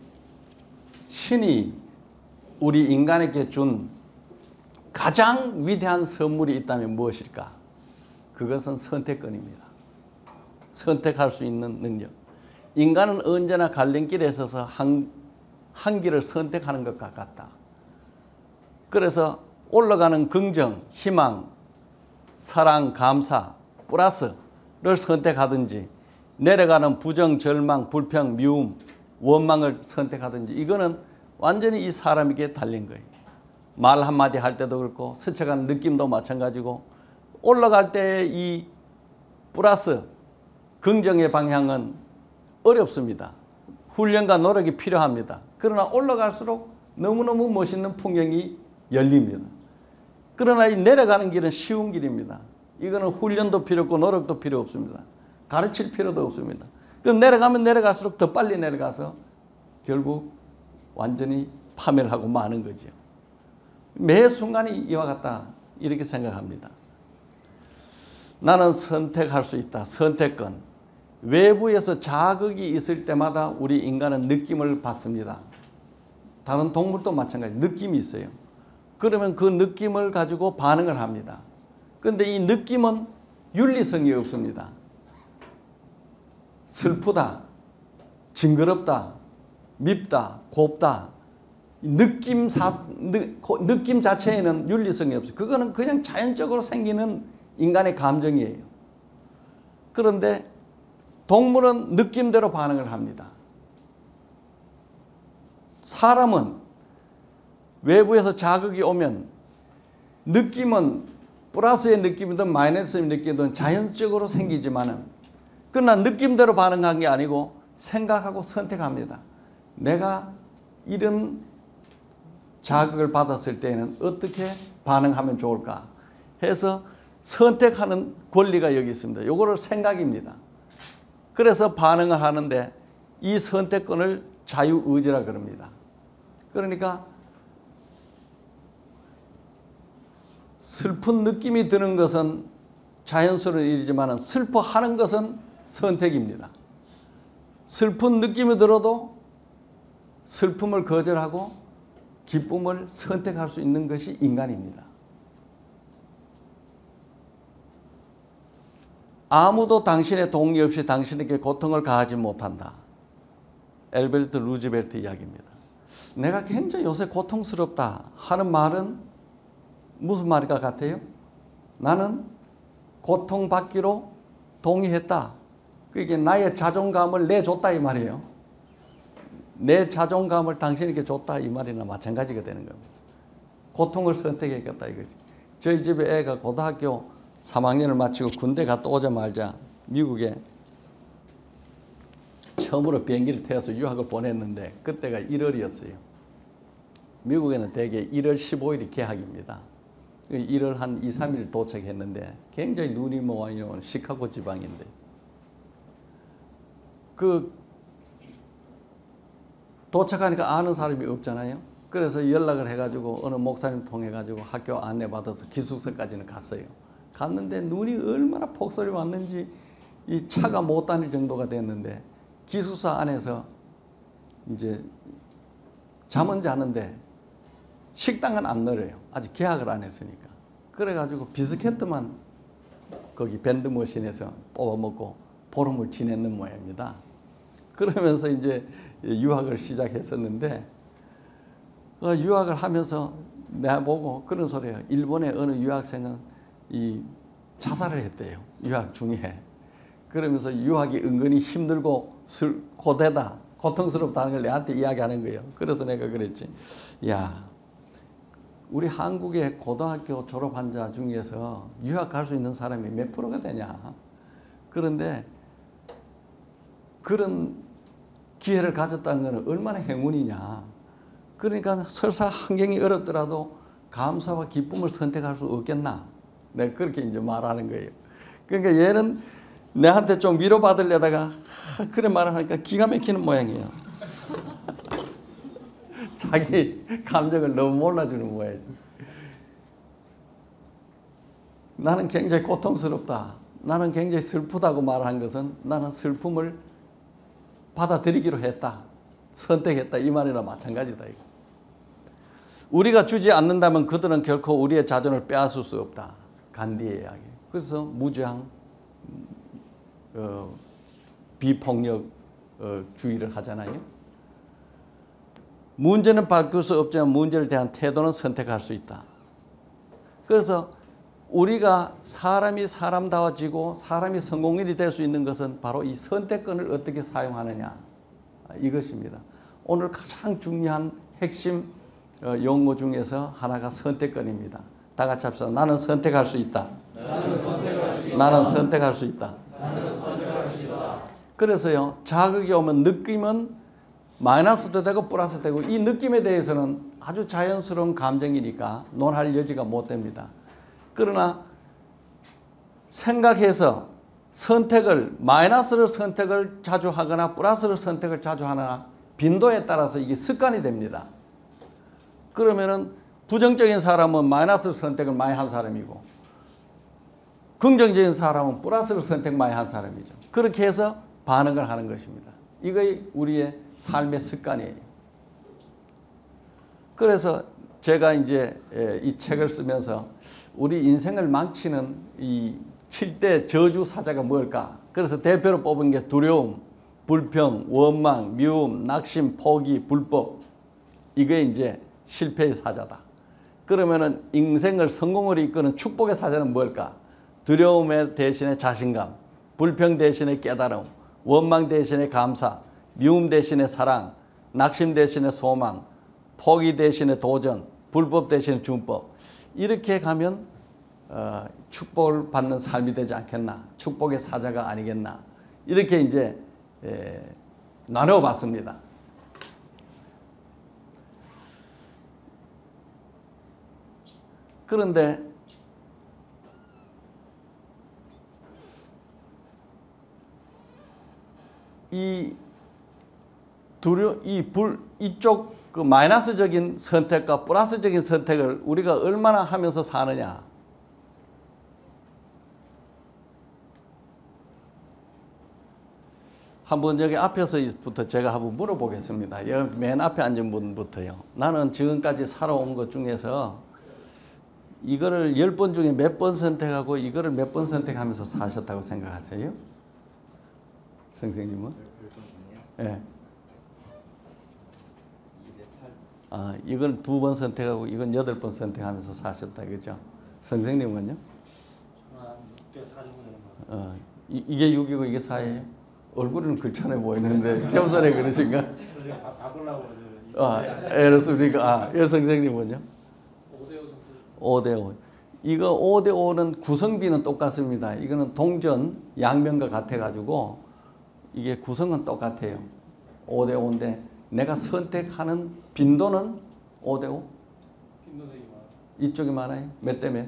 신이 우리 인간에게 준 가장 위대한 선물이 있다면 무엇일까? 그것은 선택권입니다. 선택할 수 있는 능력. 인간은 언제나 갈림길에 서서 한 길을 선택하는 것 같다. 그래서 올라가는 긍정, 희망, 사랑, 감사, 플러스를 선택하든지 내려가는 부정, 절망, 불평, 미움, 원망을 선택하든지 이거는 완전히 이 사람에게 달린 거예요. 말 한마디 할 때도 그렇고 스쳐가는 느낌도 마찬가지고 올라갈 때 이 플러스 긍정의 방향은 어렵습니다. 훈련과 노력이 필요합니다. 그러나 올라갈수록 너무너무 멋있는 풍경이 열립니다. 그러나 이 내려가는 길은 쉬운 길입니다. 이거는 훈련도 필요 없고 노력도 필요 없습니다. 가르칠 필요도 없습니다. 그럼 내려가면 내려갈수록 더 빨리 내려가서 결국 완전히 파멸하고 마는 거죠. 매 순간이 이와 같다 이렇게 생각합니다. 나는 선택할 수 있다. 선택권. 외부에서 자극이 있을 때마다 우리 인간은 느낌을 받습니다. 다른 동물도 마찬가지 느낌이 있어요. 그러면 그 느낌을 가지고 반응을 합니다. 그런데 이 느낌은 윤리성이 없습니다. 슬프다, 징그럽다, 밉다, 곱다. 느낌 자체에는 윤리성이 없어요. 그거는 그냥 자연적으로 생기는 인간의 감정이에요. 그런데 동물은 느낌대로 반응을 합니다. 사람은 외부에서 자극이 오면 느낌은 플러스의 느낌이든 마이너스의 느낌이든 자연적으로 생기지만은 그러나 느낌대로 반응한 게 아니고 생각하고 선택합니다. 내가 이런 자극을 받았을 때는 어떻게 반응하면 좋을까 해서 선택하는 권리가 여기 있습니다. 요거를 생각입니다. 그래서 반응을 하는데 이 선택권을 자유의지라 그럽니다. 그러니까 슬픈 느낌이 드는 것은 자연스러운 일이지만 슬퍼하는 것은 선택입니다. 슬픈 느낌이 들어도 슬픔을 거절하고 기쁨을 선택할 수 있는 것이 인간입니다. 아무도 당신의 동의 없이 당신에게 고통을 가하지 못한다. 엘베르트 루즈벨트 이야기입니다. 내가 굉장히 요새 고통스럽다 하는 말은 무슨 말과 같아요? 나는 고통받기로 동의했다. 그게 나의 자존감을 내줬다 이 말이에요. 내 자존감을 당신에게 줬다 이 말이나 마찬가지가 되는 겁니다. 고통을 선택했겠다 이거지. 저희 집에 애가 고등학교 3학년을 마치고 군대 갔다 오자마자 미국에 처음으로 비행기를 태워서 유학을 보냈는데 그때가 1월이었어요. 미국에는 대개 1월 15일이 개학입니다. 1월 한 2, 3일 도착했는데 굉장히 눈이 모아요. 시카고 지방인데. 도착하니까 아는 사람이 없잖아요. 그래서 연락을 해가지고 어느 목사님 통해가지고 학교 안내받아서 기숙사까지는 갔어요. 갔는데 눈이 얼마나 폭설이 왔는지 이 차가 못 다닐 정도가 됐는데 기숙사 안에서 이제 잠은 자는데 식당은 안 열어요. 아직 계약을 안 했으니까. 그래가지고 비스켓만 거기 밴드머신에서 뽑아먹고 보름을 지냈는 모양입니다. 그러면서 이제 유학을 시작했었는데 유학을 하면서 내가 보고 그런 소리예요. 일본의 어느 유학생은 이 자살을 했대요. 유학 중에. 그러면서 유학이 은근히 힘들고 고되다, 고통스럽다는 걸 내한테 이야기하는 거예요. 그래서 내가 그랬지. 야, 우리 한국의 고등학교 졸업한 자 중에서 유학 갈 수 있는 사람이 몇 프로가 되냐. 그런데 그런 기회를 가졌다는 것은 얼마나 행운이냐. 그러니까 설사 환경이 어렵더라도 감사와 기쁨을 선택할 수 없겠나. 내가 그렇게 이제 말하는 거예요. 그러니까 얘는 내한테 좀 위로받으려다가 그래 말을 하니까 기가 막히는 모양이에요. 자기 감정을 너무 몰라주는 모양이지. 나는 굉장히 고통스럽다. 나는 굉장히 슬프다고 말한 것은 나는 슬픔을 받아들이기로 했다. 선택했다. 이 말이나 마찬가지다. 이거. 우리가 주지 않는다면 그들은 결코 우리의 자존을 빼앗을 수 없다. 간디의 이야기. 그래서 무장, 비폭력 주의를 하잖아요. 문제는 바꿀 수 없지만 문제를 대한 태도는 선택할 수 있다. 그래서 우리가 사람이 사람다워지고 사람이 성공인이 될 수 있는 것은 바로 이 선택권을 어떻게 사용하느냐 이것입니다. 오늘 가장 중요한 핵심 용어 중에서 하나가 선택권입니다. 다 같이 합시다. 나는 선택할 수 있다. 나는 선택할 수 있다. 그래서요, 자극이 오면 느낌은 마이너스도 되고 플러스도 되고 이 느낌에 대해서는 아주 자연스러운 감정이니까 논할 여지가 못 됩니다. 그러나 생각해서 선택을 마이너스를 선택을 자주 하거나 플러스를 선택을 자주 하거나 빈도에 따라서 이게 습관이 됩니다. 그러면은 부정적인 사람은 마이너스 선택을 많이 한 사람이고 긍정적인 사람은 플러스를 선택 많이 한 사람이죠. 그렇게 해서 반응을 하는 것입니다. 이게 우리의 삶의 습관이에요. 그래서 제가 이제 이 책을 쓰면서 우리 인생을 망치는 이 7대 저주사자가 뭘까? 그래서 대표로 뽑은 게 두려움, 불평, 원망, 미움, 낙심, 포기, 불법. 이게 이제 실패의 사자다. 그러면은 인생을 성공으로 이끄는 축복의 사자는 뭘까? 두려움 대신에 자신감, 불평 대신에 깨달음, 원망 대신에 감사, 미움 대신에 사랑, 낙심 대신에 소망, 포기 대신에 도전, 불법 대신에 준법. 이렇게 가면 축복을 받는 삶이 되지 않겠나? 축복의 사자가 아니겠나? 이렇게 이제 나눠봤습니다. 그런데 이쪽 그 마이너스적인 선택과 플러스적인 선택을 우리가 얼마나 하면서 사느냐. 한번 여기 앞에서부터 제가 한번 물어보겠습니다. 여기 맨 앞에 앉은 분부터요. 나는 지금까지 살아온 것 중에서 이거를 10번 중에 몇 번 선택하고 이거를 몇 번 선택하면서 사셨다고 생각하세요? 선생님은? 예. 네. 아, 이건 2번 선택하고 이건 8번 선택하면서 사셨다, 그죠? 선생님은요? 한 6대 4 정도 되는 것 같습니다. 이게 6이고 이게 4예요? 얼굴은 그렇잖아 보이는데 겸손해 그러신가? 바꾸려고 그렇습니까? 예, 선생님은요? 5대5. 이거 5대5는 구성비는 똑같습니다. 이거는 동전 양면과 같아가지고 이게 구성은 똑같아요. 5대5인데 내가 선택하는 빈도는 5대5? 빈도는 많아요. 이쪽이 많아요? 몇 대 몇?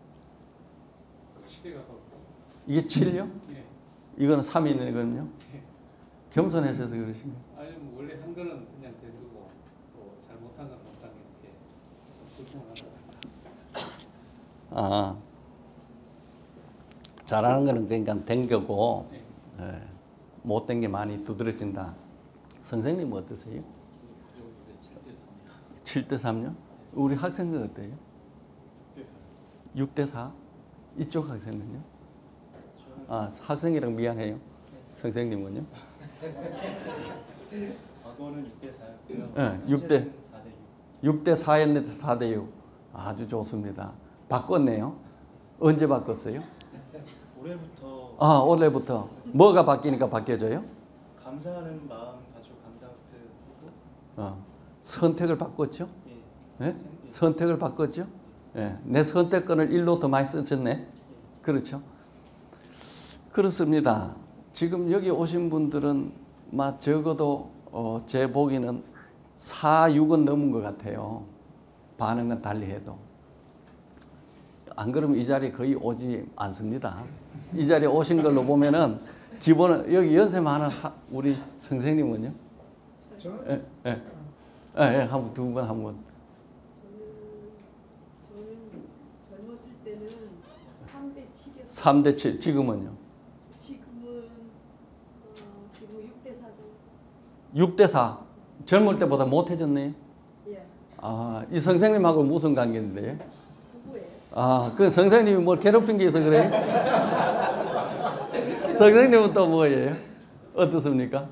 7에 가까워. 이게 7요? 예. 이거는 3이 있는 거거든요? 예. 겸손해서 그러신가요? 아니면 원래 한 거는 그냥 된 거고 또 잘못한 건 항상 이렇게 불평을 한다. 잘하는 거는 그러니까 된 거고 네. 못된 게 많이 두드러진다. 선생님은 어떠세요? 7대 3요? 우리 학생은 어때요? 6대 4? 이쪽 학생은요? 학생이랑 미안해요. 선생님은요? 과거는 6대 4였고요. 네, 6대 4였는데 4대 6. 아주 좋습니다. 바꿨네요. 언제 바꿨어요? 올해부터. 올해부터. 뭐가 바뀌니까 바뀌어져요? 감사하는 마음 가지고 감사부터 쓰고. 선택을 바꿨죠? 예. 네? 선택을 바꿨죠? 예. 내 선택권을 1로 더 많이 쓰셨네. 그렇죠? 그렇습니다. 지금 여기 오신 분들은 적어도 제 보기는 4, 6은 넘은 것 같아요. 반응은 달리 해도. 안 그러면 이 자리에 거의 오지 않습니다. 이 자리에 오신 걸로 보면은 기본은 여기 연세 많은 우리 선생님은요? 저는? 예. 한번 두 분 한번. 저는 젊었을 때는 3대 7이었어요. 3대 7. 지금은요? 지금 6대 4죠. 6대 4. 젊을 때보다 못해졌네요. 예. 이 선생님하고 무슨 관계인데요? 부부예요. 그 선생님이 뭘 괴롭힌 게 있어 그래요? 선생님은 또 뭐예요? 어떻습니까?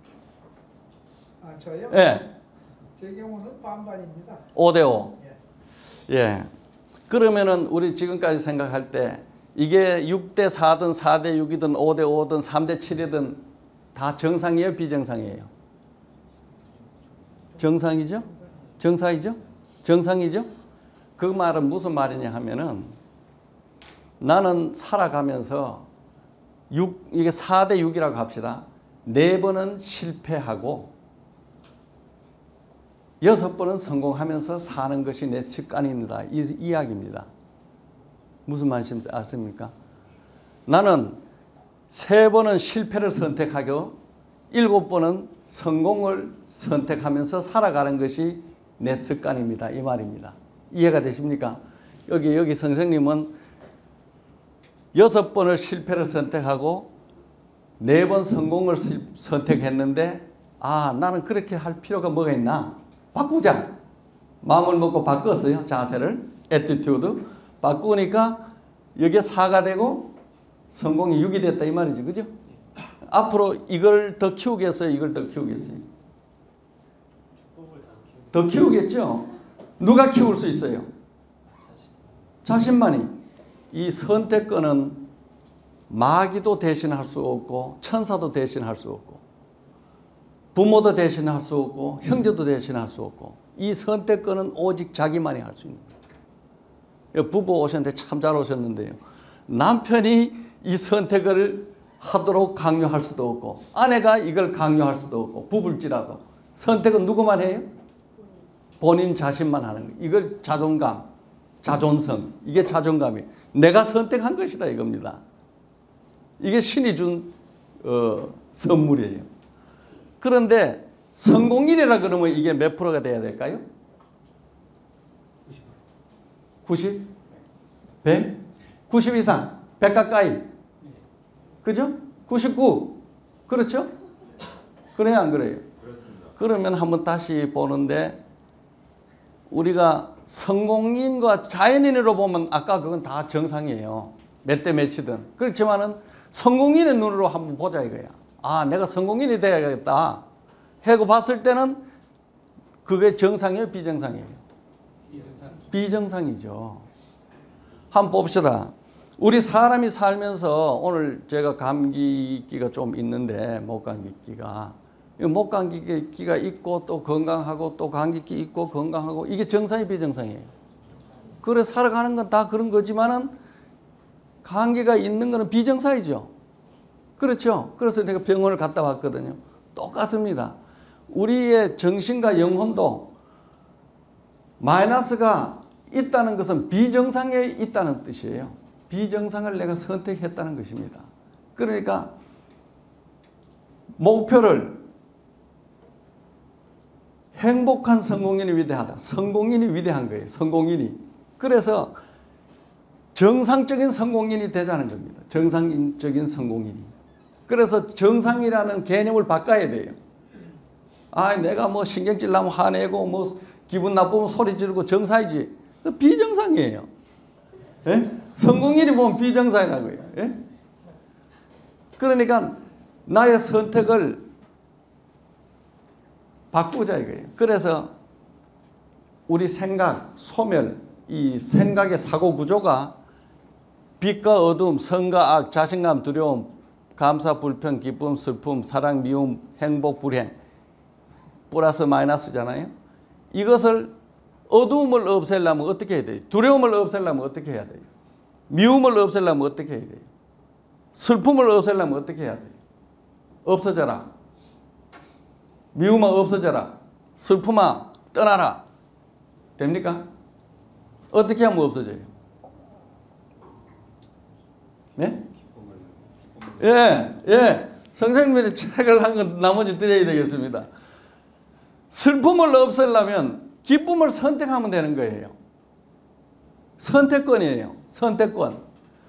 저요? 예. 제 경우는 반반입니다. 5대5. 예. 예. 그러면은 우리 지금까지 생각할 때 이게 6대 4든 4대 6이든 5대 5든 3대 7이든 다 정상이에요, 비정상이에요? 정상이죠? 정상이죠? 정상이죠? 그 말은 무슨 말이냐 하면은 나는 살아가면서 이게 4대 6이라고 합시다. 4번은 실패하고 6번은 성공하면서 사는 것이 내 습관입니다. 이 이야기입니다. 무슨 말씀인지 아십니까? 나는 3번은 실패를 선택하고 7번은 성공을 선택하면서 살아가는 것이 내 습관입니다. 이 말입니다. 이해가 되십니까? 여기 선생님은 6번을 실패를 선택하고 4번 성공을 선택했는데 나는 그렇게 할 필요가 뭐가 있나? 바꾸자. 마음을 먹고 바꿨어요. 자세를. 애티튜드. 바꾸니까 여기에 4가 되고 성공이 6이 됐다 이 말이지. 그죠? 앞으로 이걸 더 키우겠어요? 이걸 더 키우겠어요? 축복을 더 키우겠죠? 누가 키울 수 있어요? 자신만이. 이 선택권은 마귀도 대신할 수 없고 천사도 대신할 수 없고 부모도 대신할 수 없고 형제도 대신할 수 없고 이 선택권은 오직 자기만이 할 수 있는 거예요. 부부 오셨는데 참 잘 오셨는데요. 남편이 이 선택을 하도록 강요할 수도 없고 아내가 이걸 강요할 수도 없고 부부일지라도 선택은 누구만 해요? 본인 자신만 하는 거예요. 이걸 자존감, 자존성, 이게 자존감이에요. 내가 선택한 것이다 이겁니다. 이게 신이 준 선물이에요. 그런데 성공률이라 그러면 이게 몇 프로가 돼야 될까요? 90? 100? 90 이상? 100 가까이? 그죠? 99? 그렇죠? 그래요 안 그래요? 그렇습니다. 그러면 한번 다시 보는데 우리가 성공인과 자연인으로 보면 아까 그건 다 정상이에요. 몇 대 몇이든. 그렇지만은 성공인의 눈으로 한번 보자 이거야. 내가 성공인이 돼야겠다 하고 봤을 때는 그게 정상이에요? 비정상이에요? 비정상이죠. 한번 봅시다. 우리 사람이 살면서 오늘 제가 감기기가 좀 있는데 목감기기가 목감기기가 있고 또 건강하고 또 감기기 있고 건강하고 이게 정상이 비정상이에요? 그래 살아가는 건 다 그런 거지만은 감기가 있는 거는 비정상이죠. 그렇죠. 그래서 내가 병원을 갔다 왔거든요. 똑같습니다. 우리의 정신과 영혼도 마이너스가 있다는 것은 비정상에 있다는 뜻이에요. 비정상을 내가 선택했다는 것입니다. 그러니까 목표를 행복한 성공인이 위대하다. 성공인이 위대한 거예요. 성공인이. 그래서 정상적인 성공인이 되자는 겁니다. 정상적인 성공인이. 그래서 정상이라는 개념을 바꿔야 돼요. 내가 뭐 신경질 나면 화내고 뭐 기분 나쁘면 소리 지르고 정상이지. 비정상이에요. 예? 성공인이 보면 비정상이라고요. 예? 그러니까 나의 선택을 바꾸자 이거예요. 그래서 우리 생각, 소멸, 이 생각의 사고 구조가 빛과 어둠, 선과 악, 자신감, 두려움, 감사, 불평, 기쁨, 슬픔, 사랑, 미움, 행복, 불행 플러스 마이너스잖아요. 이것을 어두움을 없애려면 어떻게 해야 돼요? 두려움을 없애려면 어떻게 해야 돼요? 미움을 없애려면 어떻게 해야 돼요? 슬픔을 없애려면 어떻게 해야 돼요? 없어져라. 미움아 없어져라. 슬픔아 떠나라. 됩니까? 어떻게 하면 없어져요? 네? 예. 선생님이 책을 한 건 나머지 드려야 되겠습니다. 슬픔을 없애려면 기쁨을 선택하면 되는 거예요. 선택권이에요. 선택권.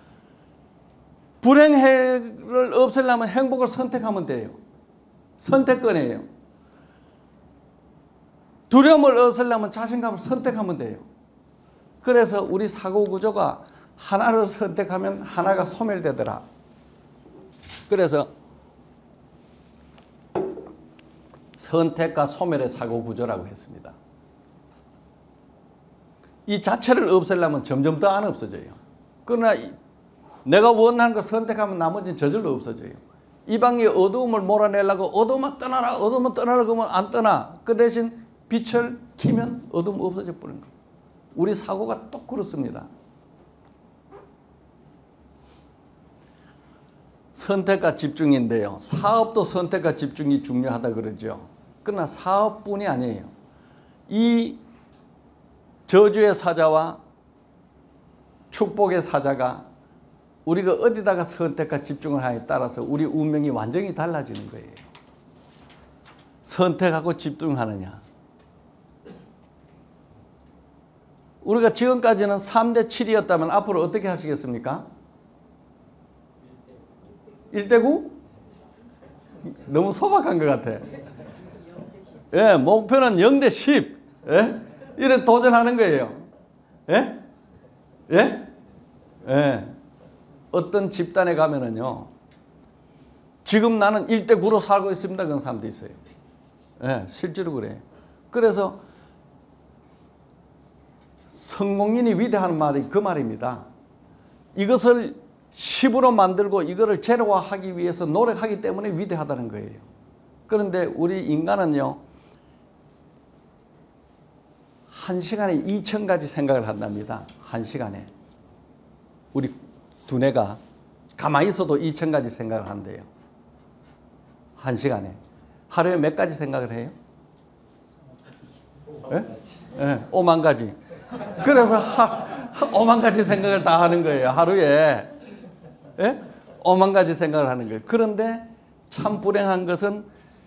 불행을 없애려면 행복을 선택하면 돼요. 선택권이에요. 두려움을 없애려면 자신감을 선택하면 돼요. 그래서 우리 사고 구조가 하나를 선택하면 하나가 소멸되더라. 그래서 선택과 소멸의 사고 구조라고 했습니다. 이 자체를 없애려면 점점 더 안 없어져요. 그러나 내가 원하는 걸 선택하면 나머지는 저절로 없어져요. 이 방에 어두움을 몰아내려고 어두움아 떠나라, 어두움아 떠나라 그러면 안 떠나. 그 대신 빛을 키면 어두움 없어져 버리는 거예요. 우리 사고가 똑 그렇습니다. 선택과 집중인데요. 사업도 선택과 집중이 중요하다 그러죠. 그러나 사업뿐이 아니에요. 이 저주의 사자와 축복의 사자가 우리가 어디다가 선택과 집중을 하냐에 따라서 우리 운명이 완전히 달라지는 거예요. 선택하고 집중하느냐. 우리가 지금까지는 3대 7이었다면 앞으로 어떻게 하시겠습니까? 1대 9? 너무 소박한 것 같아. 예, 목표는 0대 10. 예? 이래 도전하는 거예요. 예? 예? 예. 어떤 집단에 가면은요, 지금 나는 1대 9로 살고 있습니다. 그런 사람도 있어요. 예, 실제로 그래요. 그래서 성공인이 위대한 말이 그 말입니다. 이것을 10으로 만들고 이거를 제로화하기 위해서 노력하기 때문에 위대하다는 거예요. 그런데 우리 인간은요, 1시간에 2,000가지 생각을 한답니다. 1시간에. 우리 두뇌가 가만히 있어도 2,000가지 생각을 한대요. 1시간에. 하루에 몇 가지 생각을 해요? 예? 5만 가지. 그래서 5만 가지 생각을 다 하는 거예요. 하루에. 예? 5만 가지 생각을 하는 거예요. 그런데 참 불행한 것은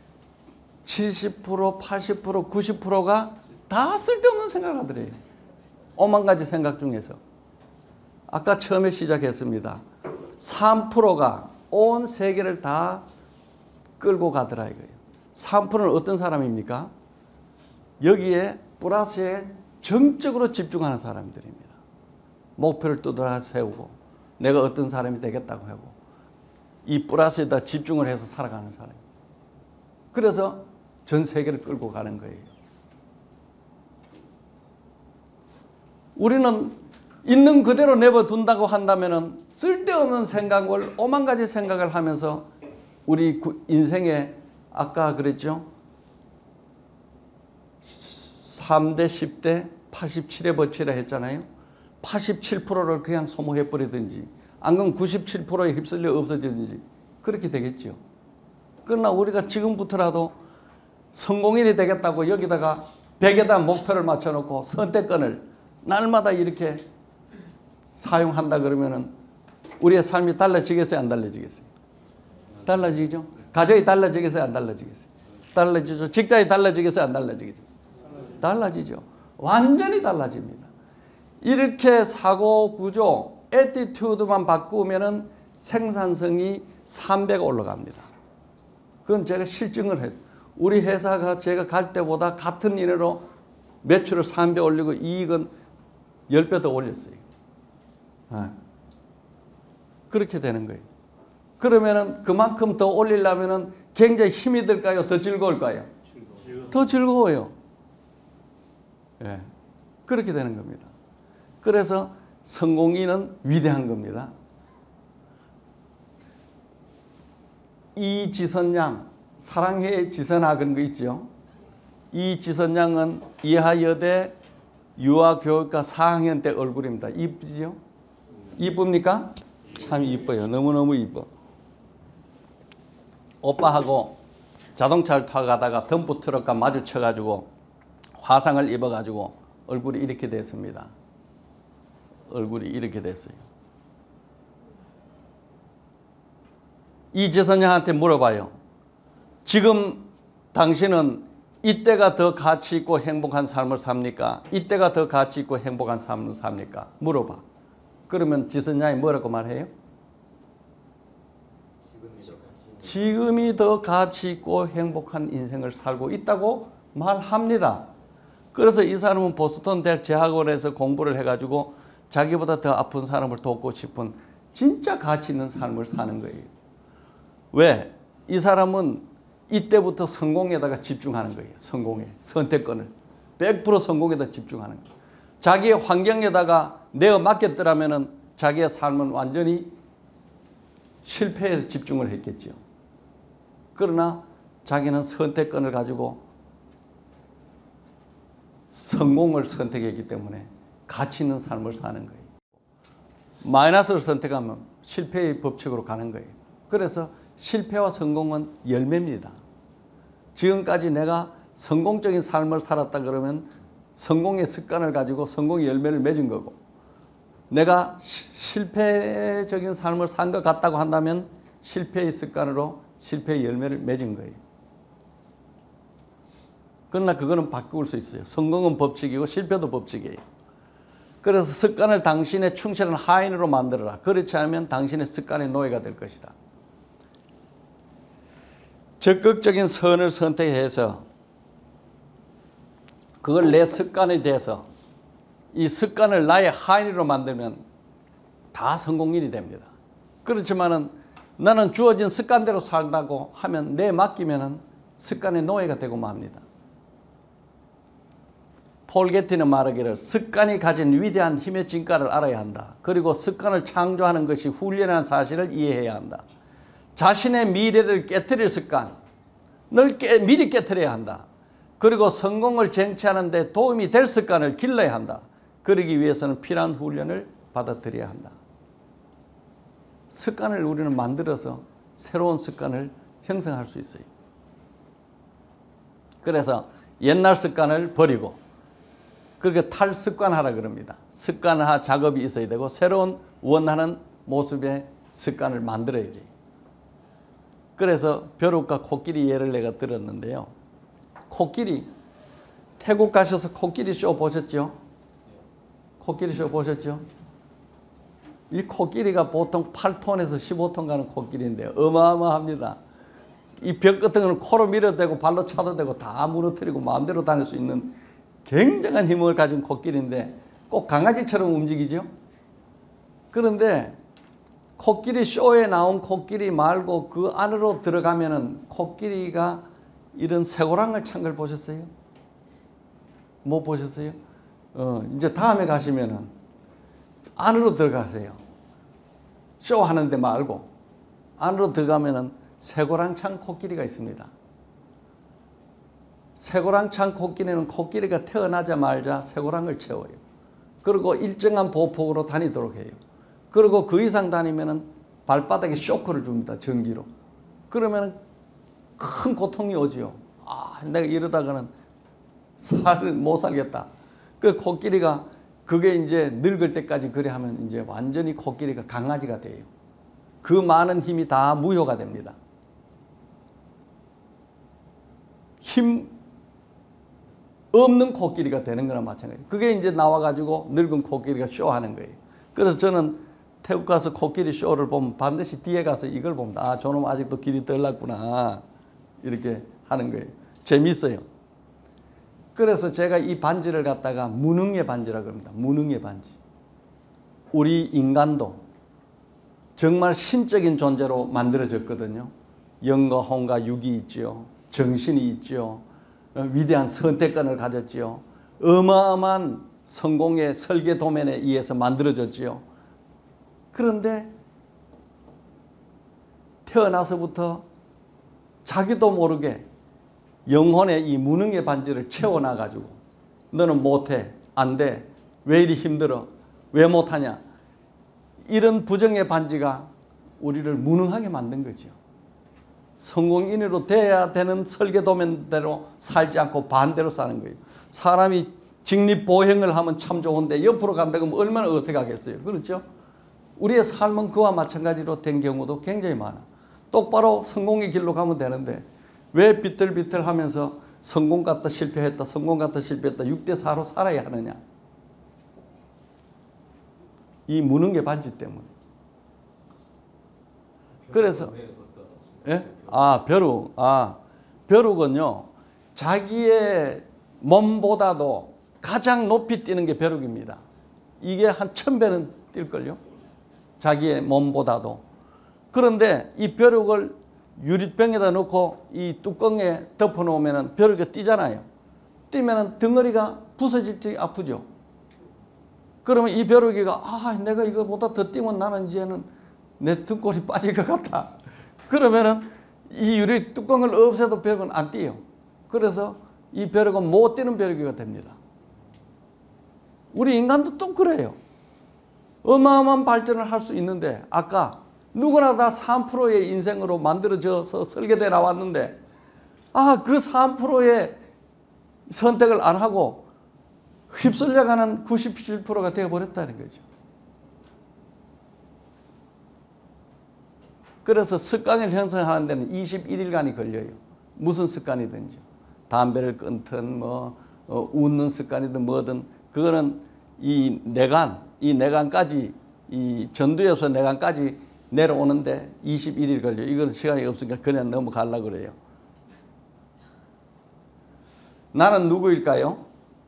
70%, 80%, 90%가 다 쓸데없는 생각을 하더래요. 5만 가지 생각 중에서. 아까 처음에 시작했습니다. 3%가 온 세계를 다 끌고 가더라 이거예요. 3%는 어떤 사람입니까? 여기에 플러스에 정적으로 집중하는 사람들입니다. 목표를 두드러 세우고 내가 어떤 사람이 되겠다고 하고 이 플러스에다 집중을 해서 살아가는 사람. 그래서 전 세계를 끌고 가는 거예요. 우리는 있는 그대로 내버둔다고 한다면 쓸데없는 생각을 5만 가지 생각을 하면서 우리 인생에 아까 그랬죠? 3대 10대 87에 버치라 했잖아요. 87%를 그냥 소모해버리든지 안 그러면 97%에 휩쓸려 없어지든지 그렇게 되겠죠. 그러나 우리가 지금부터라도 성공인이 되겠다고 여기다가 100에다 목표를 맞춰놓고 선택권을 날마다 이렇게 사용한다 그러면은 우리의 삶이 달라지겠어요? 안 달라지겠어요? 달라지죠? 가정이 달라지겠어요? 안 달라지겠어요? 달라지죠? 직장이 달라지겠어요? 안 달라지겠어요? 달라지죠. 완전히 달라집니다. 이렇게 사고 구조, 애티튜드만 바꾸면은 생산성이 300 올라갑니다. 그건 제가 실증을 해요. 우리 회사가 제가 갈 때보다 같은 인해로 매출을 3배 올리고 이익은 10배 더 올렸어요. 그렇게 되는 거예요. 그러면은 그만큼 더 올리려면은 굉장히 힘이 들까요? 더 즐거울까요? 더 즐거워요. 예. 그렇게 되는 겁니다. 그래서 성공인은 위대한 겁니다. 이지선양, 사랑해 지선아 그런 거 있죠. 이지선양은 이하여대 유아교육과 4학년 때 얼굴입니다. 이쁘죠? 이쁩니까? 참 이뻐요. 너무너무 이뻐. 오빠하고 자동차를 타고 가다가 덤프 트럭과 마주쳐가지고 화상을 입어가지고 얼굴이 이렇게 됐습니다. 얼굴이 이렇게 됐어요. 이지선양한테 물어봐요. 지금 당신은 이때가 더 가치 있고 행복한 삶을 삽니까? 이때가 더 가치 있고 행복한 삶을 삽니까? 물어봐. 그러면 지선양이 뭐라고 말해요? 지금이 더 가치 있고 행복한 인생을 살고 있다고 말합니다. 그래서 이 사람은 보스턴 대학 재학원에서 공부를 해가지고 자기보다 더 아픈 사람을 돕고 싶은 진짜 가치 있는 삶을 사는 거예요. 왜? 이 사람은 이때부터 성공에다가 집중하는 거예요. 성공에. 선택권을. 100% 성공에다 집중하는 거예요. 자기의 환경에다가 내어 맡겼더라면 자기의 삶은 완전히 실패에 집중을 했겠죠. 그러나 자기는 선택권을 가지고 성공을 선택했기 때문에 가치 있는 삶을 사는 거예요. 마이너스를 선택하면 실패의 법칙으로 가는 거예요. 그래서 실패와 성공은 열매입니다. 지금까지 내가 성공적인 삶을 살았다 그러면 성공의 습관을 가지고 성공의 열매를 맺은 거고, 내가 실패적인 삶을 산 것 같다고 한다면 실패의 습관으로 실패의 열매를 맺은 거예요. 그러나 그거는 바꿀 수 있어요. 성공은 법칙이고 실패도 법칙이에요. 그래서 습관을 당신의 충실한 하인으로 만들어라. 그렇지 않으면 당신의 습관의 노예가 될 것이다. 적극적인 선을 선택해서 그걸 내 습관이 돼서 이 습관을 나의 하인으로 만들면 다 성공인이 됩니다. 그렇지만은 나는 주어진 습관대로 살다고 하면 내 맡기면은 습관의 노예가 되고 맙니다. 폴 게티는 말하기를 습관이 가진 위대한 힘의 진가를 알아야 한다. 그리고 습관을 창조하는 것이 훈련이라는 사실을 이해해야 한다. 자신의 미래를 깨트릴 습관을 미리 깨트려야 한다. 그리고 성공을 쟁취하는 데 도움이 될 습관을 길러야 한다. 그러기 위해서는 필요한 훈련을 받아들여야 한다. 습관을 우리는 만들어서 새로운 습관을 형성할 수 있어요. 그래서 옛날 습관을 버리고 그렇게 탈습관하라 그럽니다. 습관화 작업이 있어야 되고 새로운 원하는 모습의 습관을 만들어야 돼요. 그래서 벼룩과 코끼리 예를 내가 들었는데요. 코끼리, 태국 가셔서 코끼리 쇼 보셨죠? 코끼리 쇼 보셨죠? 이 코끼리가 보통 8톤에서 15톤 가는 코끼리인데 어마어마합니다. 이 벽 같은 거는 코로 밀어도 되고 발로 차도 되고 다 무너뜨리고 마음대로 다닐 수 있는 굉장한 힘을 가진 코끼리인데 꼭 강아지처럼 움직이죠. 그런데 코끼리 쇼에 나온 코끼리 말고 그 안으로 들어가면은 코끼리가 이런 쇠고랑을 찬 걸 보셨어요? 못 보셨어요? 이제 다음에 가시면은 안으로 들어가세요. 쇼 하는데 말고 안으로 들어가면은 쇠고랑 찬 코끼리가 있습니다. 쇠고랑 찬 코끼리는 코끼리가 태어나자마자 쇠고랑을 채워요. 그리고 일정한 보폭으로 다니도록 해요. 그리고 그 이상 다니면은 발바닥에 쇼크를 줍니다. 전기로. 그러면 큰 고통이 오지요. 아, 내가 이러다가는 못 살겠다. 그 코끼리가 그게 이제 늙을 때까지 그래 하면 이제 완전히 코끼리가 강아지가 돼요. 그 많은 힘이 다 무효가 됩니다. 힘 없는 코끼리가 되는 거나 마찬가지예요. 그게 이제 나와가지고 늙은 코끼리가 쇼하는 거예요. 그래서 저는 태국 가서 코끼리 쇼를 보면 반드시 뒤에 가서 이걸 봅니다. 아, 저놈 아직도 길이 덜 났구나. 이렇게 하는 거예요. 재밌어요. 그래서 제가 이 반지를 갖다가 무능의 반지라고 합니다. 무능의 반지. 우리 인간도 정말 신적인 존재로 만들어졌거든요. 영과 혼과 육이 있죠. 정신이 있죠. 위대한 선택권을 가졌지요. 어마어마한 성공의 설계 도면에 의해서 만들어졌지요. 그런데 태어나서부터 자기도 모르게 영혼의 이 무능의 반지를 채워놔가지고 너는 못해, 안 돼, 왜 이리 힘들어, 왜 못하냐, 이런 부정의 반지가 우리를 무능하게 만든 거죠. 성공인으로 돼야 되는 설계도면대로 살지 않고 반대로 사는 거예요. 사람이 직립보행을 하면 참 좋은데 옆으로 간다 그러면 얼마나 어색하겠어요. 그렇죠? 우리의 삶은 그와 마찬가지로 된 경우도 굉장히 많아. 똑바로 성공의 길로 가면 되는데 왜 비틀비틀 하면서 성공 갔다 실패했다, 성공 갔다 실패했다 6대4로 살아야 하느냐. 이 무능의 반지 때문에. 그래서 예? 벼룩은요, 자기의 몸보다도 가장 높이 뛰는 게 벼룩입니다. 이게 한 1000배는 뛸걸요? 자기의 몸보다도. 그런데 이 벼룩을 유리병에다 넣고 이 뚜껑에 덮어 놓으면 벼룩이 뛰잖아요. 뛰면 덩어리가 부서질지 아프죠. 그러면 이 벼룩이가 내가 이거보다 더 뛰면 나는 이제는 내 등골이 빠질 것 같다. 그러면은 이 유리 뚜껑을 없애도 벼룩은 안 뛰어요. 그래서 이 벼룩은 못 뛰는 벼룩이가 됩니다. 우리 인간도 또 그래요. 어마어마한 발전을 할 수 있는데 아까 누구나 다 3%의 인생으로 만들어져서 설계되어 나왔는데 그 3%의 선택을 안 하고 휩쓸려가는 97%가 되어버렸다는 거죠. 그래서 습관을 형성하는 데는 21일간이 걸려요. 무슨 습관이든지. 담배를 끊든 웃는 습관이든 뭐든 그거는 이 내관까지 이 전두엽서 내관까지 내려오는데 21일 걸려요. 이건 시간이 없으니까 그냥 넘어가려고 그래요. 나는 누구일까요?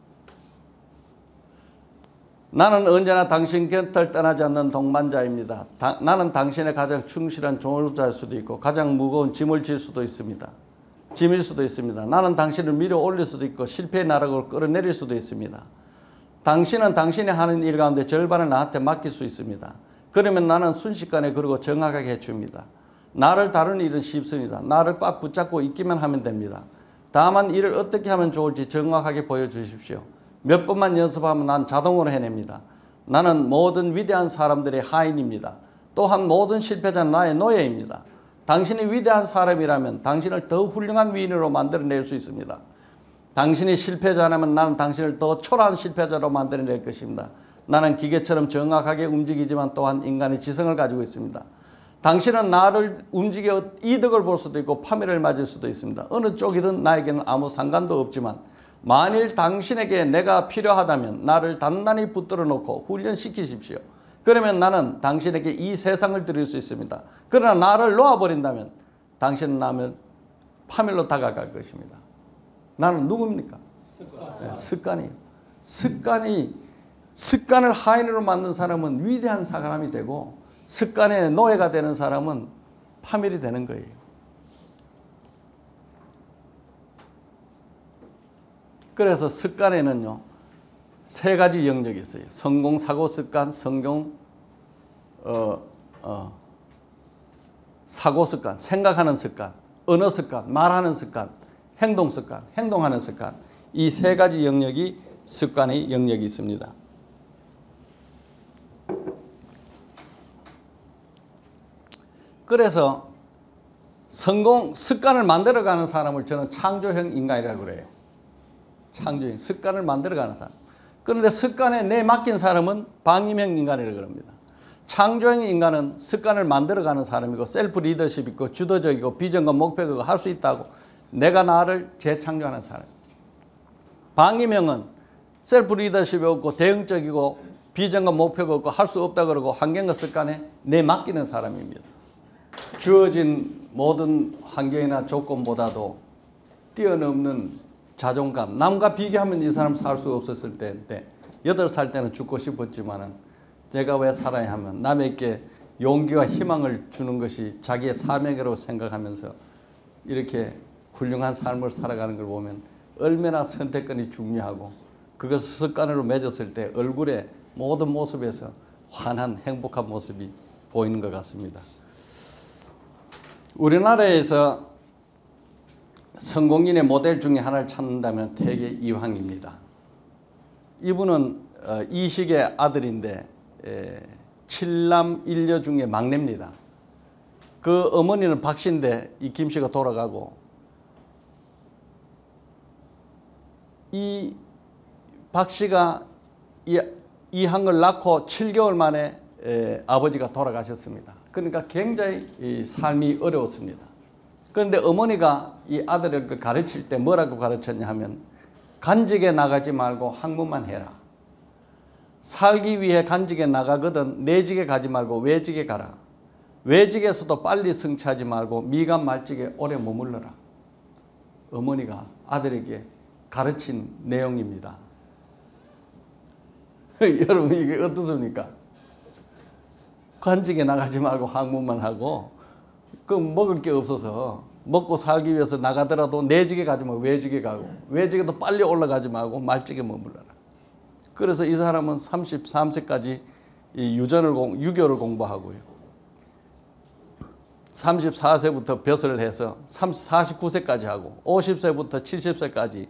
나는 언제나 당신 곁을 떠나지 않는 동반자입니다. 나는 당신의 가장 충실한 조울자일 수도 있고 가장 무거운 짐을 질 수도 있습니다. 짐일 수도 있습니다. 나는 당신을 밀어 올릴 수도 있고 실패의 나락을 끌어내릴 수도 있습니다. 당신은 당신이 하는 일 가운데 절반을 나한테 맡길 수 있습니다. 그러면 나는 순식간에 그리고 정확하게 해줍니다. 나를 다루는 일은 쉽습니다. 나를 꽉 붙잡고 있기만 하면 됩니다. 다만 이를 어떻게 하면 좋을지 정확하게 보여주십시오. 몇 번만 연습하면 난 자동으로 해냅니다. 나는 모든 위대한 사람들의 하인입니다. 또한 모든 실패자는 나의 노예입니다. 당신이 위대한 사람이라면 당신을 더 훌륭한 위인으로 만들어낼 수 있습니다. 당신이 실패자라면 나는 당신을 더 초라한 실패자로 만들어낼 것입니다. 나는 기계처럼 정확하게 움직이지만 또한 인간의 지성을 가지고 있습니다. 당신은 나를 움직여 이득을 볼 수도 있고 파멸을 맞을 수도 있습니다. 어느 쪽이든 나에게는 아무 상관도 없지만 만일 당신에게 내가 필요하다면 나를 단단히 붙들어 놓고 훈련시키십시오. 그러면 나는 당신에게 이 세상을 드릴 수 있습니다. 그러나 나를 놓아버린다면 당신은 나면 파멸로 다가갈 것입니다. 나는 누굽니까? 습관을 하인으로 만든 사람은 위대한 사람이 되고 습관의 노예가 되는 사람은 파멸이 되는 거예요. 그래서 습관에는요, 세 가지 영역이 있어요. 성공, 사고 습관, 사고 습관, 생각하는 습관, 언어 습관, 말하는 습관, 행동 습관, 행동하는 습관. 이 세 가지 영역이 습관의 영역이 있습니다. 그래서 습관을 만들어가는 사람을 저는 창조형 인간이라고 그래요. 창조형, 습관을 만들어가는 사람. 그런데 습관에 내 맡긴 사람은 방임형 인간이라고 합니다. 창조형 인간은 습관을 만들어가는 사람이고 셀프 리더십 있고 주도적이고 비전과 목표가 있고 할 수 있다고 내가 나를 재창조하는 사람. 방임형은 셀프 리더십이 없고 대응적이고 비전과 목표가 없고 할 수 없다 그러고 환경과 습관에 내 맡기는 사람입니다. 주어진 모든 환경이나 조건보다도 뛰어넘는 자존감, 남과 비교하면 이 사람 살 수 없었을 때인데 8살 때는 죽고 싶었지만은 제가 왜 살아야 하면 남에게 용기와 희망을 주는 것이 자기의 사명이라고 생각하면서 이렇게 훌륭한 삶을 살아가는 걸 보면 얼마나 선택권이 중요하고 그것을 습관으로 맺었을 때 얼굴의 모든 모습에서 환한 행복한 모습이 보이는 것 같습니다. 우리나라에서 성공인의 모델 중에 하나를 찾는다면 태계 이황입니다. 이분은 이식의 아들인데 7남 1녀 중에 막내입니다. 그 어머니는 박씨인데 이 김씨가 돌아가고 이 박씨가 이황을 낳고 7개월 만에 아버지가 돌아가셨습니다. 그러니까 굉장히 삶이 어려웠습니다. 그런데 어머니가 이 아들을 가르칠 때 뭐라고 가르쳤냐 하면 간직에 나가지 말고 학문만 해라. 살기 위해 간직에 나가거든 내직에 가지 말고 외직에 가라. 외직에서도 빨리 성취하지 말고 미간 말직에 오래 머물러라. 어머니가 아들에게 가르친 내용입니다. 여러분 이게 어떻습니까? 간직에 나가지 말고 학문만 하고 그 먹을 게 없어서 먹고 살기 위해서 나가더라도 내직에 가지 말고 외직에 가고 외직에도 빨리 올라가지 말고 말직에 머물러라. 그래서 이 사람은 33세까지 유교를 공부하고요. 34세부터 벼슬을 해서 49세까지 하고 50세부터 70세까지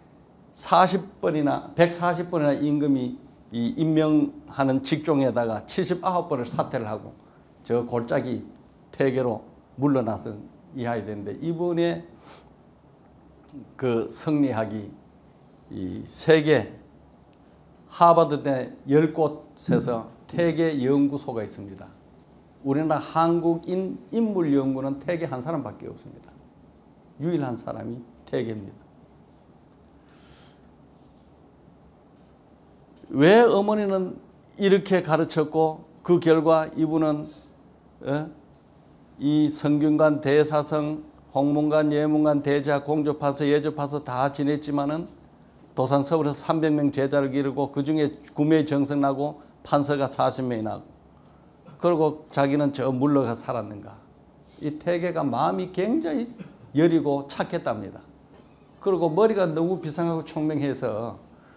140번이나 임금이 임명하는 직종에다가 79번을 사퇴를 하고 저 골짜기 태계로 물러나선 이하이 되는데 이분의 그 성리학이 이 세계 하버드대 10곳에서 태계 연구소가 있습니다. 우리나라 한국인 인물 연구는 태계 한 사람밖에 없습니다. 유일한 사람이 태계입니다. 왜 어머니는 이렇게 가르쳤고 그 결과 이분은 이 성균관 대사성, 홍문관, 예문관, 대자, 공조파서, 예조파서 다 지냈지만은 도산 서울에서 300명 제자를 기르고 그 중에 구매의 정성나고 판서가 40명이 나고 그리고 자기는 저 물러가 살았는가. 이 태계가 마음이 굉장히 여리고 착했답니다. 그리고 머리가 너무 비상하고 총명해서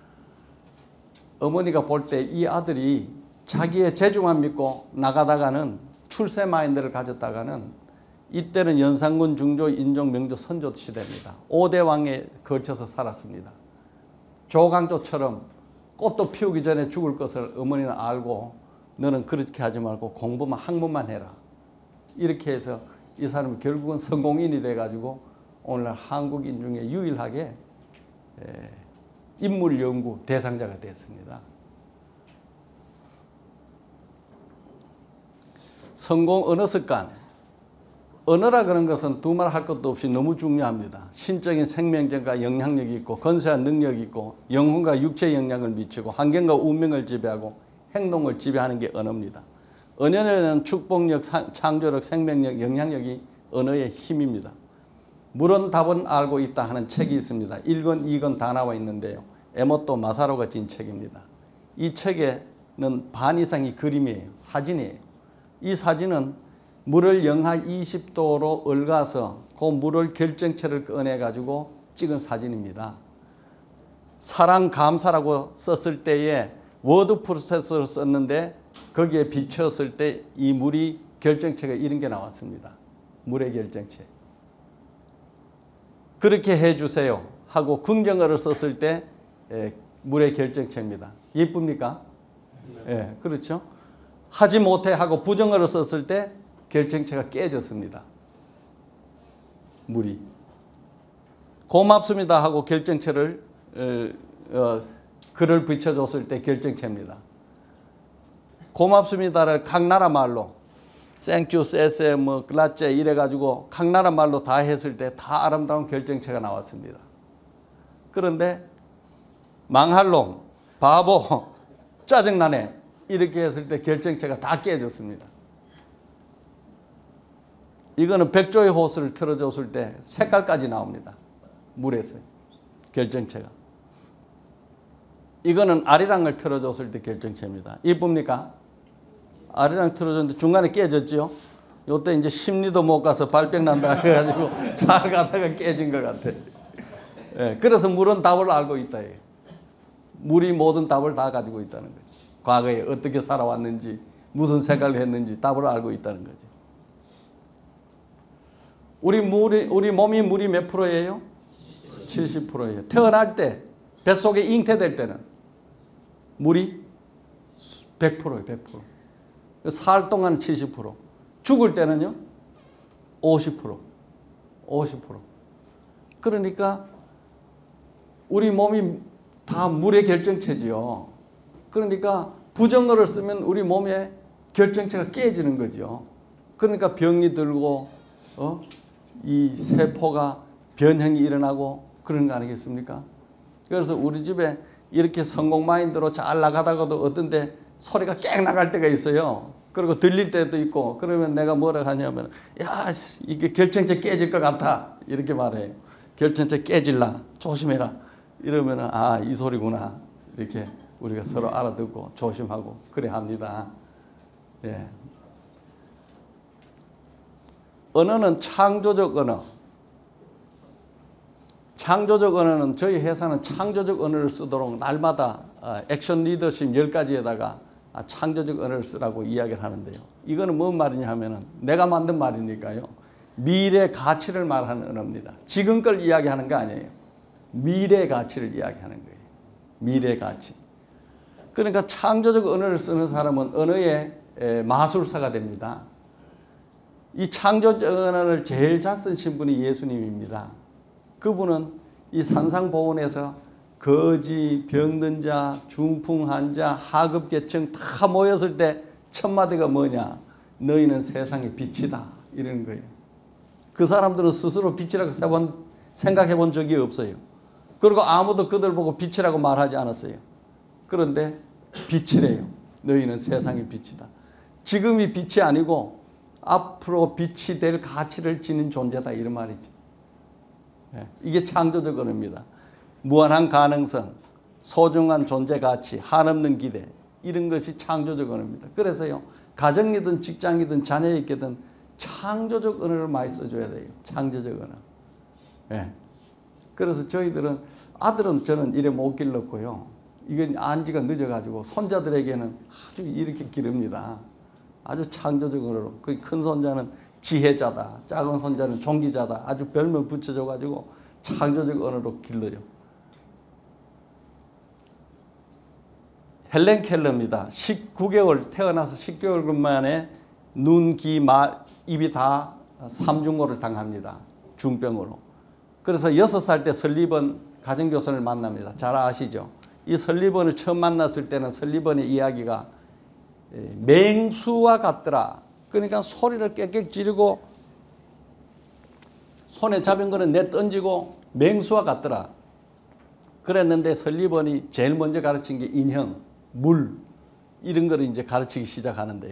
어머니가 볼 때 이 아들이 자기의 재주만 믿고 나가다가는 출세 마인드를 가졌다가는 이때는 연산군 중조 인종 명조 선조 시대입니다. 5대 왕에 걸쳐서 살았습니다. 조강조처럼 꽃도 피우기 전에 죽을 것을 어머니는 알고 너는 그렇게 하지 말고 공부만 학문만 해라. 이렇게 해서 이 사람이 결국은 성공인이 돼가지고 오늘날 한국인 중에 유일하게 인물 연구 대상자가 됐습니다. 성공 언어 습관. 언어라 그런 것은 두말 할 것도 없이 너무 중요합니다. 신적인 생명력과 영향력이 있고 건세한 능력이 있고 영혼과 육체에 영향을 미치고 환경과 운명을 지배하고 행동을 지배하는 게 언어입니다. 언어에는 축복력, 창조력, 생명력, 영향력이 언어의 힘입니다. 물은 답은 알고 있다 하는 책이 있습니다. 1권, 2권 다 나와 있는데요. 에모토 마사로가 진 책입니다. 이 책에는 반 이상이 그림이에요. 사진이에요. 이 사진은 물을 영하 20도로 얽어서 그 물을 결정체를 꺼내가지고 찍은 사진입니다. 사랑 감사라고 썼을 때에 워드 프로세서를 썼는데 거기에 비쳤을 때 이 물이 결정체가 이런 게 나왔습니다. 물의 결정체. 그렇게 해주세요 하고 긍정어를 썼을 때 물의 결정체입니다. 예쁩니까? 예, 그렇죠. 하지 못해 하고 부정어를 썼을 때 결정체가 깨졌습니다. 물이. 고맙습니다 하고 결정체를 글을 붙여줬을 때 결정체입니다. 고맙습니다를 각 나라 말로 땡큐, 세세, 뭐 글라째 이래가지고 각 나라 말로 다 했을 때 다 아름다운 결정체가 나왔습니다. 그런데 망할 놈, 바보, 짜증나네 이렇게 했을 때 결정체가 다 깨졌습니다. 이거는 백조의 호수를 틀어줬을 때 색깔까지 나옵니다. 물에서 결정체가. 이거는 아리랑을 틀어줬을 때 결정체입니다. 이쁩니까? 아리랑 틀어줬는데 중간에 깨졌죠. 요때 이제 심리도 못 가서 발병 난다 해가지고 잘 가다가 깨진 것 같아. 예, 그래서 물은 답을 알고 있다. 물이 모든 답을 다 가지고 있다는 거죠. 과거에 어떻게 살아왔는지 무슨 생각을 했는지 답을 알고 있다는 거죠. 우리 몸이 물이 몇 프로예요? 70%예요. 태어날 때 뱃속에 잉태될 때는 물이 100%예요. 100%. 살 동안 70%. 죽을 때는요? 50%. 50%. 그러니까 우리 몸이 다 물의 결정체지요. 그러니까 부정어를 쓰면 우리 몸의 결정체가 깨지는 거죠. 그러니까 병이 들고 이 세포가 변형이 일어나고 그런 거 아니겠습니까? 그래서 우리 집에 이렇게 성공 마인드로 잘 나가다가도 어떤 데 소리가 깨 나갈 때가 있어요. 그리고 들릴 때도 있고 그러면 내가 뭐라 하냐면 야 이게 결정체 깨질 것 같아 이렇게 말해요. 결정체 깨질라 조심해라 이러면 아 이 소리구나 이렇게 우리가 서로 알아듣고 조심하고 그래 합니다. 예. 언어는 창조적 언어. 창조적 언어는 저희 회사는 창조적 언어를 쓰도록 날마다 액션 리더십 10가지에다가 창조적 언어를 쓰라고 이야기를 하는데요. 이거는 뭔 말이냐 하면은 내가 만든 말이니까요. 미래 가치를 말하는 언어입니다. 지금 걸 이야기하는 거 아니에요. 미래 가치를 이야기하는 거예요. 미래 가치. 그러니까 창조적 언어를 쓰는 사람은 언어의 마술사가 됩니다. 이 창조적 언어를 제일 잘 쓰신 분이 예수님입니다. 그분은 이 산상보훈에서 거지, 병든 자, 중풍 환자, 하급계층 다 모였을 때 첫 마디가 뭐냐? 너희는 세상의 빛이다. 이러는 거예요. 그 사람들은 스스로 빛이라고 생각해 본 적이 없어요. 그리고 아무도 그들 보고 빛이라고 말하지 않았어요. 그런데 빛이래요. 너희는 세상의 빛이다. 지금이 빛이 아니고 앞으로 빛이 될 가치를 지닌 존재다. 이런 말이지. 이게 창조적 언어입니다. 무한한 가능성, 소중한 존재 가치, 한없는 기대, 이런 것이 창조적 언어입니다. 그래서요, 가정이든 직장이든 자녀에게든 창조적 언어를 많이 써줘야 돼요. 창조적 언어. 예. 그래서 저희들은, 아들은 저는 이래 못 길렀고요. 이건 안지가 늦어가지고 손자들에게는 아주 이렇게 기릅니다. 아주 창조적 언어로. 그 큰 손자는 지혜자다, 작은 손자는 종기자다, 아주 별명 붙여줘가지고 창조적 언어로 길러요. 헬렌 켈러입니다. 19개월, 태어나서 10개월 만에 눈, 귀, 입이 다 삼중고를 당합니다. 중병으로. 그래서 6살 때 설리번 가정교사를 만납니다. 잘 아시죠? 이 설리번을 처음 만났을 때는 설리번의 이야기가 맹수와 같더라. 그러니까 소리를 깨끗 지르고 손에 잡은 거는 내 던지고 맹수와 같더라. 그랬는데 설리번이 제일 먼저 가르친 게 인형, 물, 이런 거를 이제 가르치기 시작하는데요.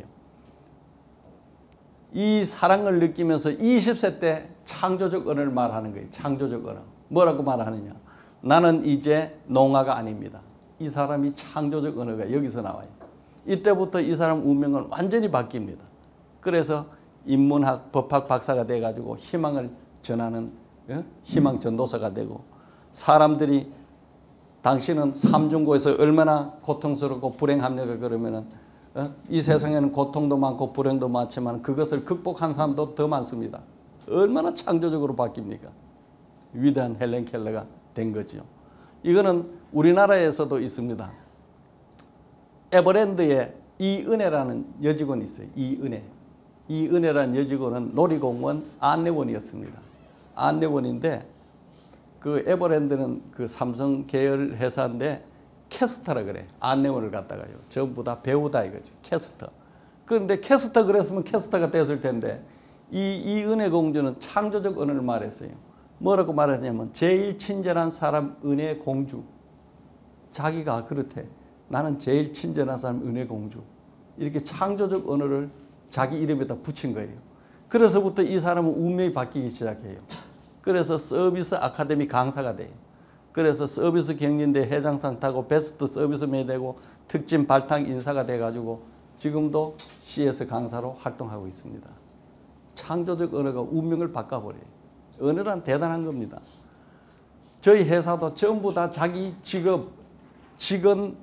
이 사랑을 느끼면서 20세 때 창조적 언어를 말하는 거예요. 창조적 언어. 뭐라고 말하느냐? 나는 이제 농아가 아닙니다. 이 사람이 창조적 언어가 여기서 나와요. 이때부터 이 사람 운명은 완전히 바뀝니다. 그래서 인문학, 법학 박사가 돼가지고 희망을 전하는 희망 전도사가 되고, 사람들이 당신은 삼중고에서 얼마나 고통스럽고 불행합니까? 그러면은 이 세상에는 고통도 많고 불행도 많지만 그것을 극복한 사람도 더 많습니다. 얼마나 창조적으로 바뀝니까? 위대한 헬렌 켈러가 된 거죠. 이거는 우리나라에서도 있습니다. 에버랜드에 이은혜라는 여직원이 있어요. 이은혜라는 여직원은 놀이공원 안내원이었습니다. 안내원인데 그 에버랜드는 그 삼성 계열 회사인데 캐스터라 그래. 안내원을 갖다가요. 전부 다 배우다 이거죠. 캐스터. 그런데 캐스터 그랬으면 캐스터가 됐을 텐데 이은혜 공주는 창조적 언어를 말했어요. 뭐라고 말했냐면 제일 친절한 사람 은혜 공주. 자기가 그렇대. 나는 제일 친절한 사람 은혜 공주. 이렇게 창조적 언어를 자기 이름에다 붙인 거예요. 그래서부터 이 사람은 운명이 바뀌기 시작해요. 그래서 서비스 아카데미 강사가 돼요. 그래서 서비스 경진대 회장상 타고 베스트 서비스맨이 되고 특진 발탁 인사가 돼가지고 지금도 CS 강사로 활동하고 있습니다. 창조적 언어가 운명을 바꿔버려요. 언어란 대단한 겁니다. 저희 회사도 전부 다 자기 직원,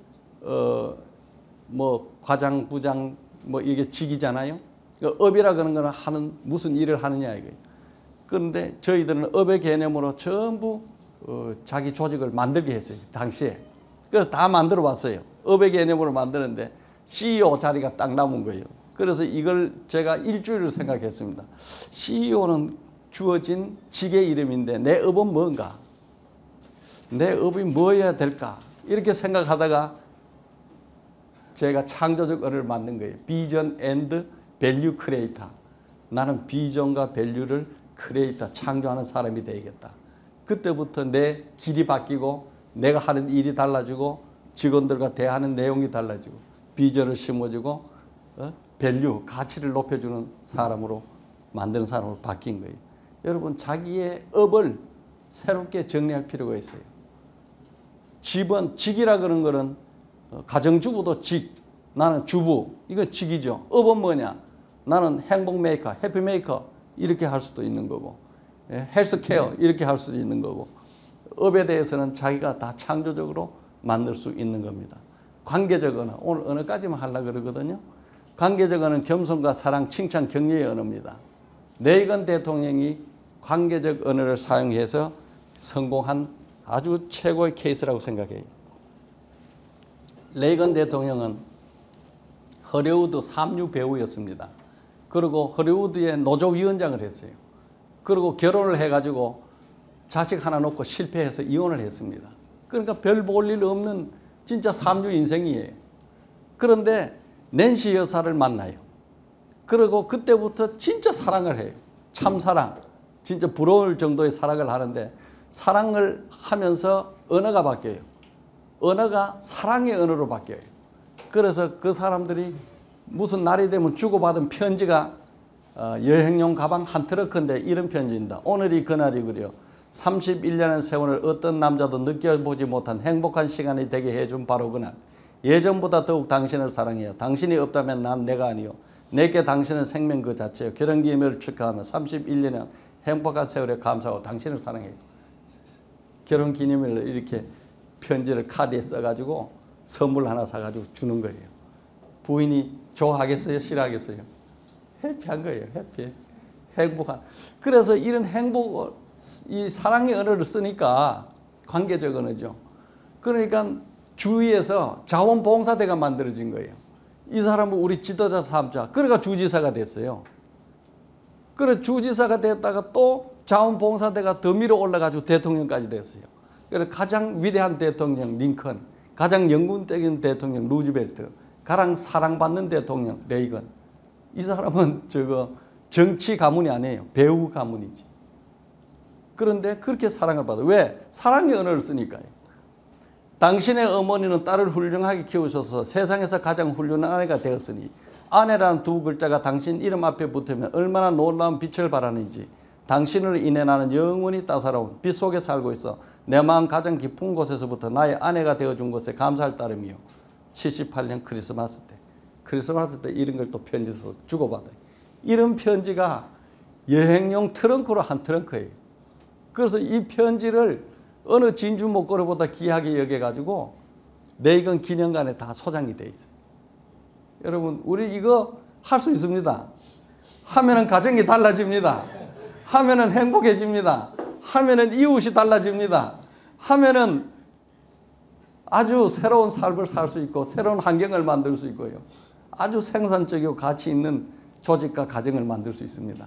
뭐 과장, 부장, 뭐 이게 직이잖아요. 업이라 그런 거는 하는 무슨 일을 하느냐 이거예요. 그런데 저희들은 업의 개념으로 전부 자기 조직을 만들게 했어요. 당시에. 그래서 다 만들어 봤어요. 업의 개념으로 만드는데 CEO 자리가 딱 남은 거예요. 그래서 이걸 제가 일주일을 생각했습니다. CEO는 주어진 직의 이름인데 내 업은 뭔가? 내 업이 뭐여야 될까? 이렇게 생각하다가 제가 창조적 언어를 만든 거예요. 비전 앤드 밸류 크리에이터. 나는 비전과 밸류를 크리에이터, 창조하는 사람이 되겠다. 그때부터 내 길이 바뀌고 내가 하는 일이 달라지고 직원들과 대하는 내용이 달라지고 비전을 심어주고 밸류, 가치를 높여주는 사람으로 만드는 사람으로 바뀐 거예요. 여러분 자기의 업을 새롭게 정리할 필요가 있어요. 집은 직이라 그런 거는 가정주부도 직, 나는 주부, 이거 직이죠. 업은 뭐냐? 나는 행복 메이커, 해피 메이커 이렇게 할 수도 있는 거고 헬스케어 이렇게 할 수도 있는 거고 업에 대해서는 자기가 다 창조적으로 만들 수 있는 겁니다. 관계적 언어, 오늘 언어까지만 하려고 그러거든요. 관계적 언어는 겸손과 사랑, 칭찬, 격려의 언어입니다. 레이건 대통령이 관계적 언어를 사용해서 성공한 아주 최고의 케이스라고 생각해요. 레이건 대통령은 허리우드 삼류 배우였습니다. 그리고 허리우드의 노조위원장을 했어요. 그리고 결혼을 해가지고 자식 하나 놓고 실패해서 이혼을 했습니다. 그러니까 별 볼 일 없는 진짜 삼류 인생이에요. 그런데 낸시 여사를 만나요. 그리고 그때부터 진짜 사랑을 해요. 참사랑. 진짜 부러울 정도의 사랑을 하는데 사랑을 하면서 언어가 바뀌어요. 언어가 사랑의 언어로 바뀌어요. 그래서 그 사람들이 무슨 날이 되면 주고받은 편지가 여행용 가방 한 트럭인데 이런 편지입니다. 오늘이 그날이구려. 31년의 세월을 어떤 남자도 느껴보지 못한 행복한 시간이 되게 해준 바로 그날. 예전보다 더욱 당신을 사랑해요. 당신이 없다면 난 내가 아니요. 내게 당신은 생명 그 자체요. 결혼기념일을 축하하며 31년의 행복한 세월에 감사하고 당신을 사랑해요. 결혼기념일을 이렇게 편지를 카드에 써가지고 선물 하나 사가지고 주는 거예요. 부인이 좋아하겠어요? 싫어하겠어요? 해피한 거예요. 해피. 행복한. 그래서 이런 행복, 이 사랑의 언어를 쓰니까 관계적 언어죠. 그러니까 주위에서 자원봉사대가 만들어진 거예요. 이 사람은 우리 지도자 삼자. 그러니까 주지사가 됐어요. 그래 주지사가 됐다가 또 자원봉사대가 더 밀어 올라가지고 대통령까지 됐어요. 그래서 가장 위대한 대통령 링컨, 가장 영국적인 대통령 루즈벨트, 가장 사랑받는 대통령 레이건. 이 사람은 정치 가문이 아니에요. 배우 가문이지. 그런데 그렇게 사랑을 받아요. 왜? 사랑의 언어를 쓰니까요. 당신의 어머니는 딸을 훌륭하게 키우셔서 세상에서 가장 훌륭한 아내가 되었으니 아내라는 두 글자가 당신 이름 앞에 붙으면 얼마나 놀라운 빛을 발하는지 당신을 인해 나는 영원히 따사로운 빛 속에 살고 있어 내 마음 가장 깊은 곳에서부터 나의 아내가 되어준 것에 감사할 따름이요. 78년 크리스마스 때 이런 걸 또 편지 써서 주고받아요. 이런 편지가 여행용 트렁크로 한 트렁크예요. 그래서 이 편지를 어느 진주 목걸이보다 귀하게 여겨가지고 레이건 기념관에 다 소장이 돼 있어요. 여러분 우리 이거 할 수 있습니다. 하면은 가정이 달라집니다. 하면은 행복해집니다. 하면은 이웃이 달라집니다. 하면은 아주 새로운 삶을 살 수 있고 새로운 환경을 만들 수 있고요. 아주 생산적이고 가치 있는 조직과 가정을 만들 수 있습니다.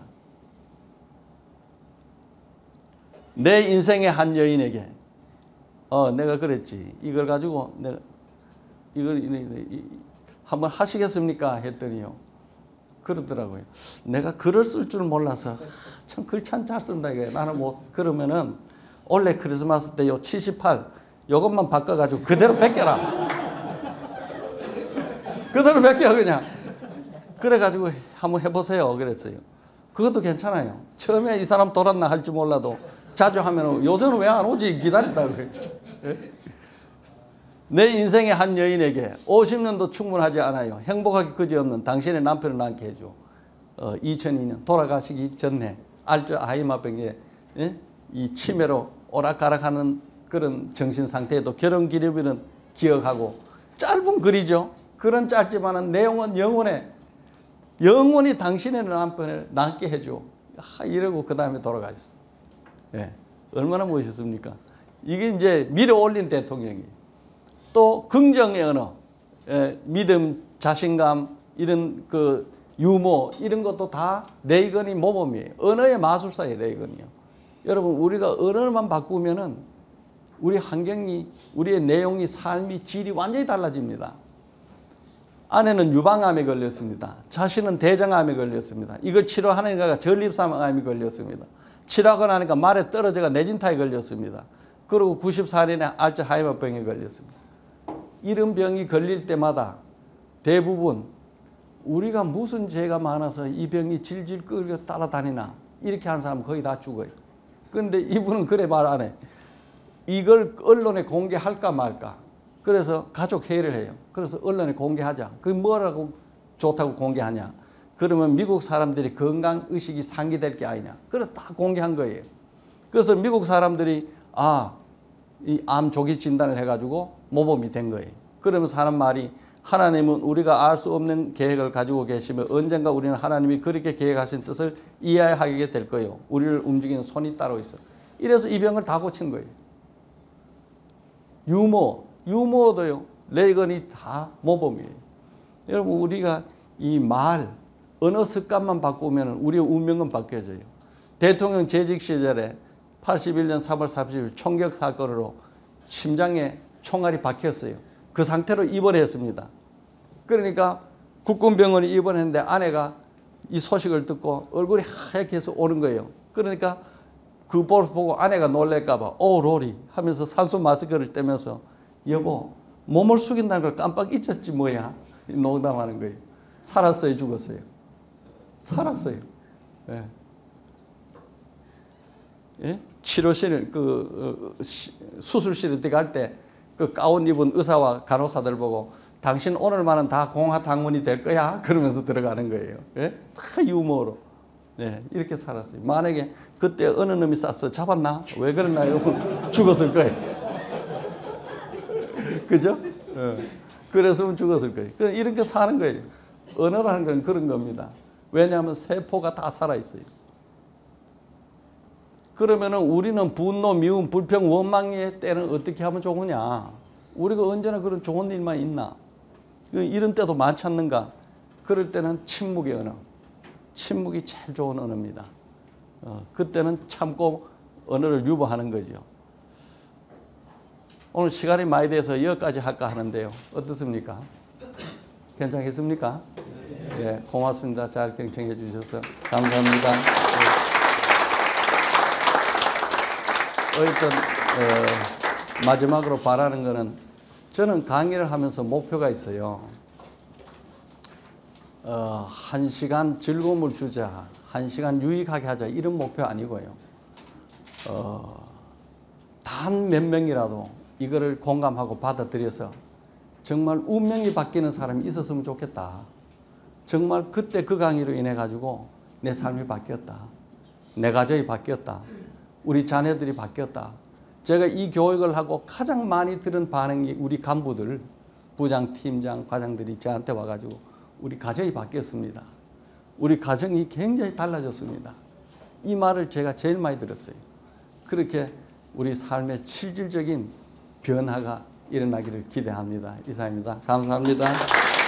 내 인생의 한 여인에게 내가 그랬지. 이걸 가지고 내가 이걸 한번 하시겠습니까? 했더니요. 그러더라고요. 내가 글을 쓸 줄 몰라서 참 글 참 잘 쓴다 이거예요. 나는 뭐 그러면은 올해 크리스마스 때요 78 요것만 바꿔가지고 그대로 베껴라. 그대로 베껴 그냥. 그래가지고 한번 해보세요. 그랬어요. 그것도 괜찮아요. 처음에 이 사람 돌았나 할지 몰라도 자주 하면 요새는 왜 안 오지 기다린다고 해요. 내 인생의 한 여인에게 50년도 충분하지 않아요. 행복하기 그지없는 당신의 남편을 낳게 해줘. 2002년 돌아가시기 전에 알츠하이머병에 이 치매로 오락가락하는 그런 정신 상태에도 결혼 기념일은 기억하고 짧은 글이죠. 그런 짧지만은 내용은 영원히 당신의 남편을 낳게 해줘. 이러고 그 다음에 돌아가셨어요. 예, 얼마나 멋있습니까? 이게 이제 밀어 올린 대통령이에요. 또 긍정의 언어, 믿음, 자신감, 이런 그 유머 이런 것도 다 레이건이 모범이에요. 언어의 마술사예요, 레이건이요. 여러분 우리가 언어만 바꾸면은 우리 환경이, 우리의 내용이, 삶이, 질이 완전히 달라집니다. 아내는 유방암에 걸렸습니다. 자신은 대장암에 걸렸습니다. 이걸 치료하니까 전립선암이 걸렸습니다. 치료하고 나니까 말에 떨어져가 뇌진탕에 걸렸습니다. 그리고 94년에 알츠하이머병에 걸렸습니다. 이런 병이 걸릴 때마다 대부분 우리가 무슨 죄가 많아서 이 병이 질질 끌고 따라다니나 이렇게 하는 사람은 거의 다 죽어요. 그런데 이분은 그래 말 안 해. 이걸 언론에 공개할까 말까. 그래서 가족 회의를 해요. 그래서 언론에 공개하자. 그게 뭐라고 좋다고 공개하냐. 그러면 미국 사람들이 건강의식이 상기될 게 아니냐. 그래서 다 공개한 거예요. 그래서 미국 사람들이 이 암 조기 진단을 해가지고 모범이 된 거예요. 그러면 사람 말이 하나님은 우리가 알 수 없는 계획을 가지고 계시며 언젠가 우리는 하나님이 그렇게 계획하신 뜻을 이해하게 될 거예요. 우리를 움직이는 손이 따로 있어. 이래서 이 병을 다 고친 거예요. 유머도요. 레이건이 다 모범이에요. 여러분 우리가 이 말, 언어 습관만 바꾸면 우리의 운명은 바뀌어져요. 대통령 재직 시절에 81년 3월 30일 총격 사건으로 심장에 총알이 박혔어요. 그 상태로 입원을 했습니다. 그러니까 국군병원에 입원했는데 아내가 이 소식을 듣고 얼굴이 하얗게 해서 오는 거예요. 그러니까 그 보고 아내가 놀랄까 봐 로리 하면서 산소 마스크를 떼면서 여보 몸을 숙인다는 걸 깜빡 잊었지 뭐야. 농담하는 거예요. 살았어요, 죽었어요? 살았어요. 예. 예? 치료실 수술실에 들어갈 때 그 가운 입은 의사와 간호사들 보고 당신 오늘만은 다 공화당원이 될 거야 그러면서 들어가는 거예요. 예? 다 유머로. 네, 이렇게 살았어요. 만약에 그때 어느 놈이 쌌어 잡았나? 왜 그랬나요? 죽었을 거예요. 그죠? 예. 그래서 죽었을 거예요. 이렇게 사는 거예요. 언어라는 건 그런 겁니다. 왜냐하면 세포가 다 살아있어요. 그러면은 우리는 분노, 미움, 불평, 원망의 때는 어떻게 하면 좋으냐? 우리가 언제나 그런 좋은 일만 있나? 이런 때도 많지 않는가? 그럴 때는 침묵의 언어. 침묵이 제일 좋은 언어입니다. 그때는 참고 언어를 유보하는 거죠. 오늘 시간이 많이 돼서 여기까지 할까 하는데요. 어떻습니까? 괜찮겠습니까? 예, 고맙습니다. 잘 경청해 주셔서 감사합니다. 어쨌든 마지막으로 바라는 거는 저는 강의를 하면서 목표가 있어요. 1시간 즐거움을 주자, 1시간 유익하게 하자 이런 목표 아니고요. 단 몇 명이라도 이거를 공감하고 받아들여서 정말 운명이 바뀌는 사람이 있었으면 좋겠다. 정말 그때 그 강의로 인해 가지고 내 삶이 바뀌었다. 내 가정이 바뀌었다. 우리 자녀들이 바뀌었다. 제가 이 교육을 하고 가장 많이 들은 반응이 우리 간부들, 부장, 팀장, 과장들이 저한테 와가지고 우리 가정이 바뀌었습니다. 우리 가정이 굉장히 달라졌습니다. 이 말을 제가 제일 많이 들었어요. 그렇게 우리 삶의 실질적인 변화가 일어나기를 기대합니다. 이상입니다. 감사합니다.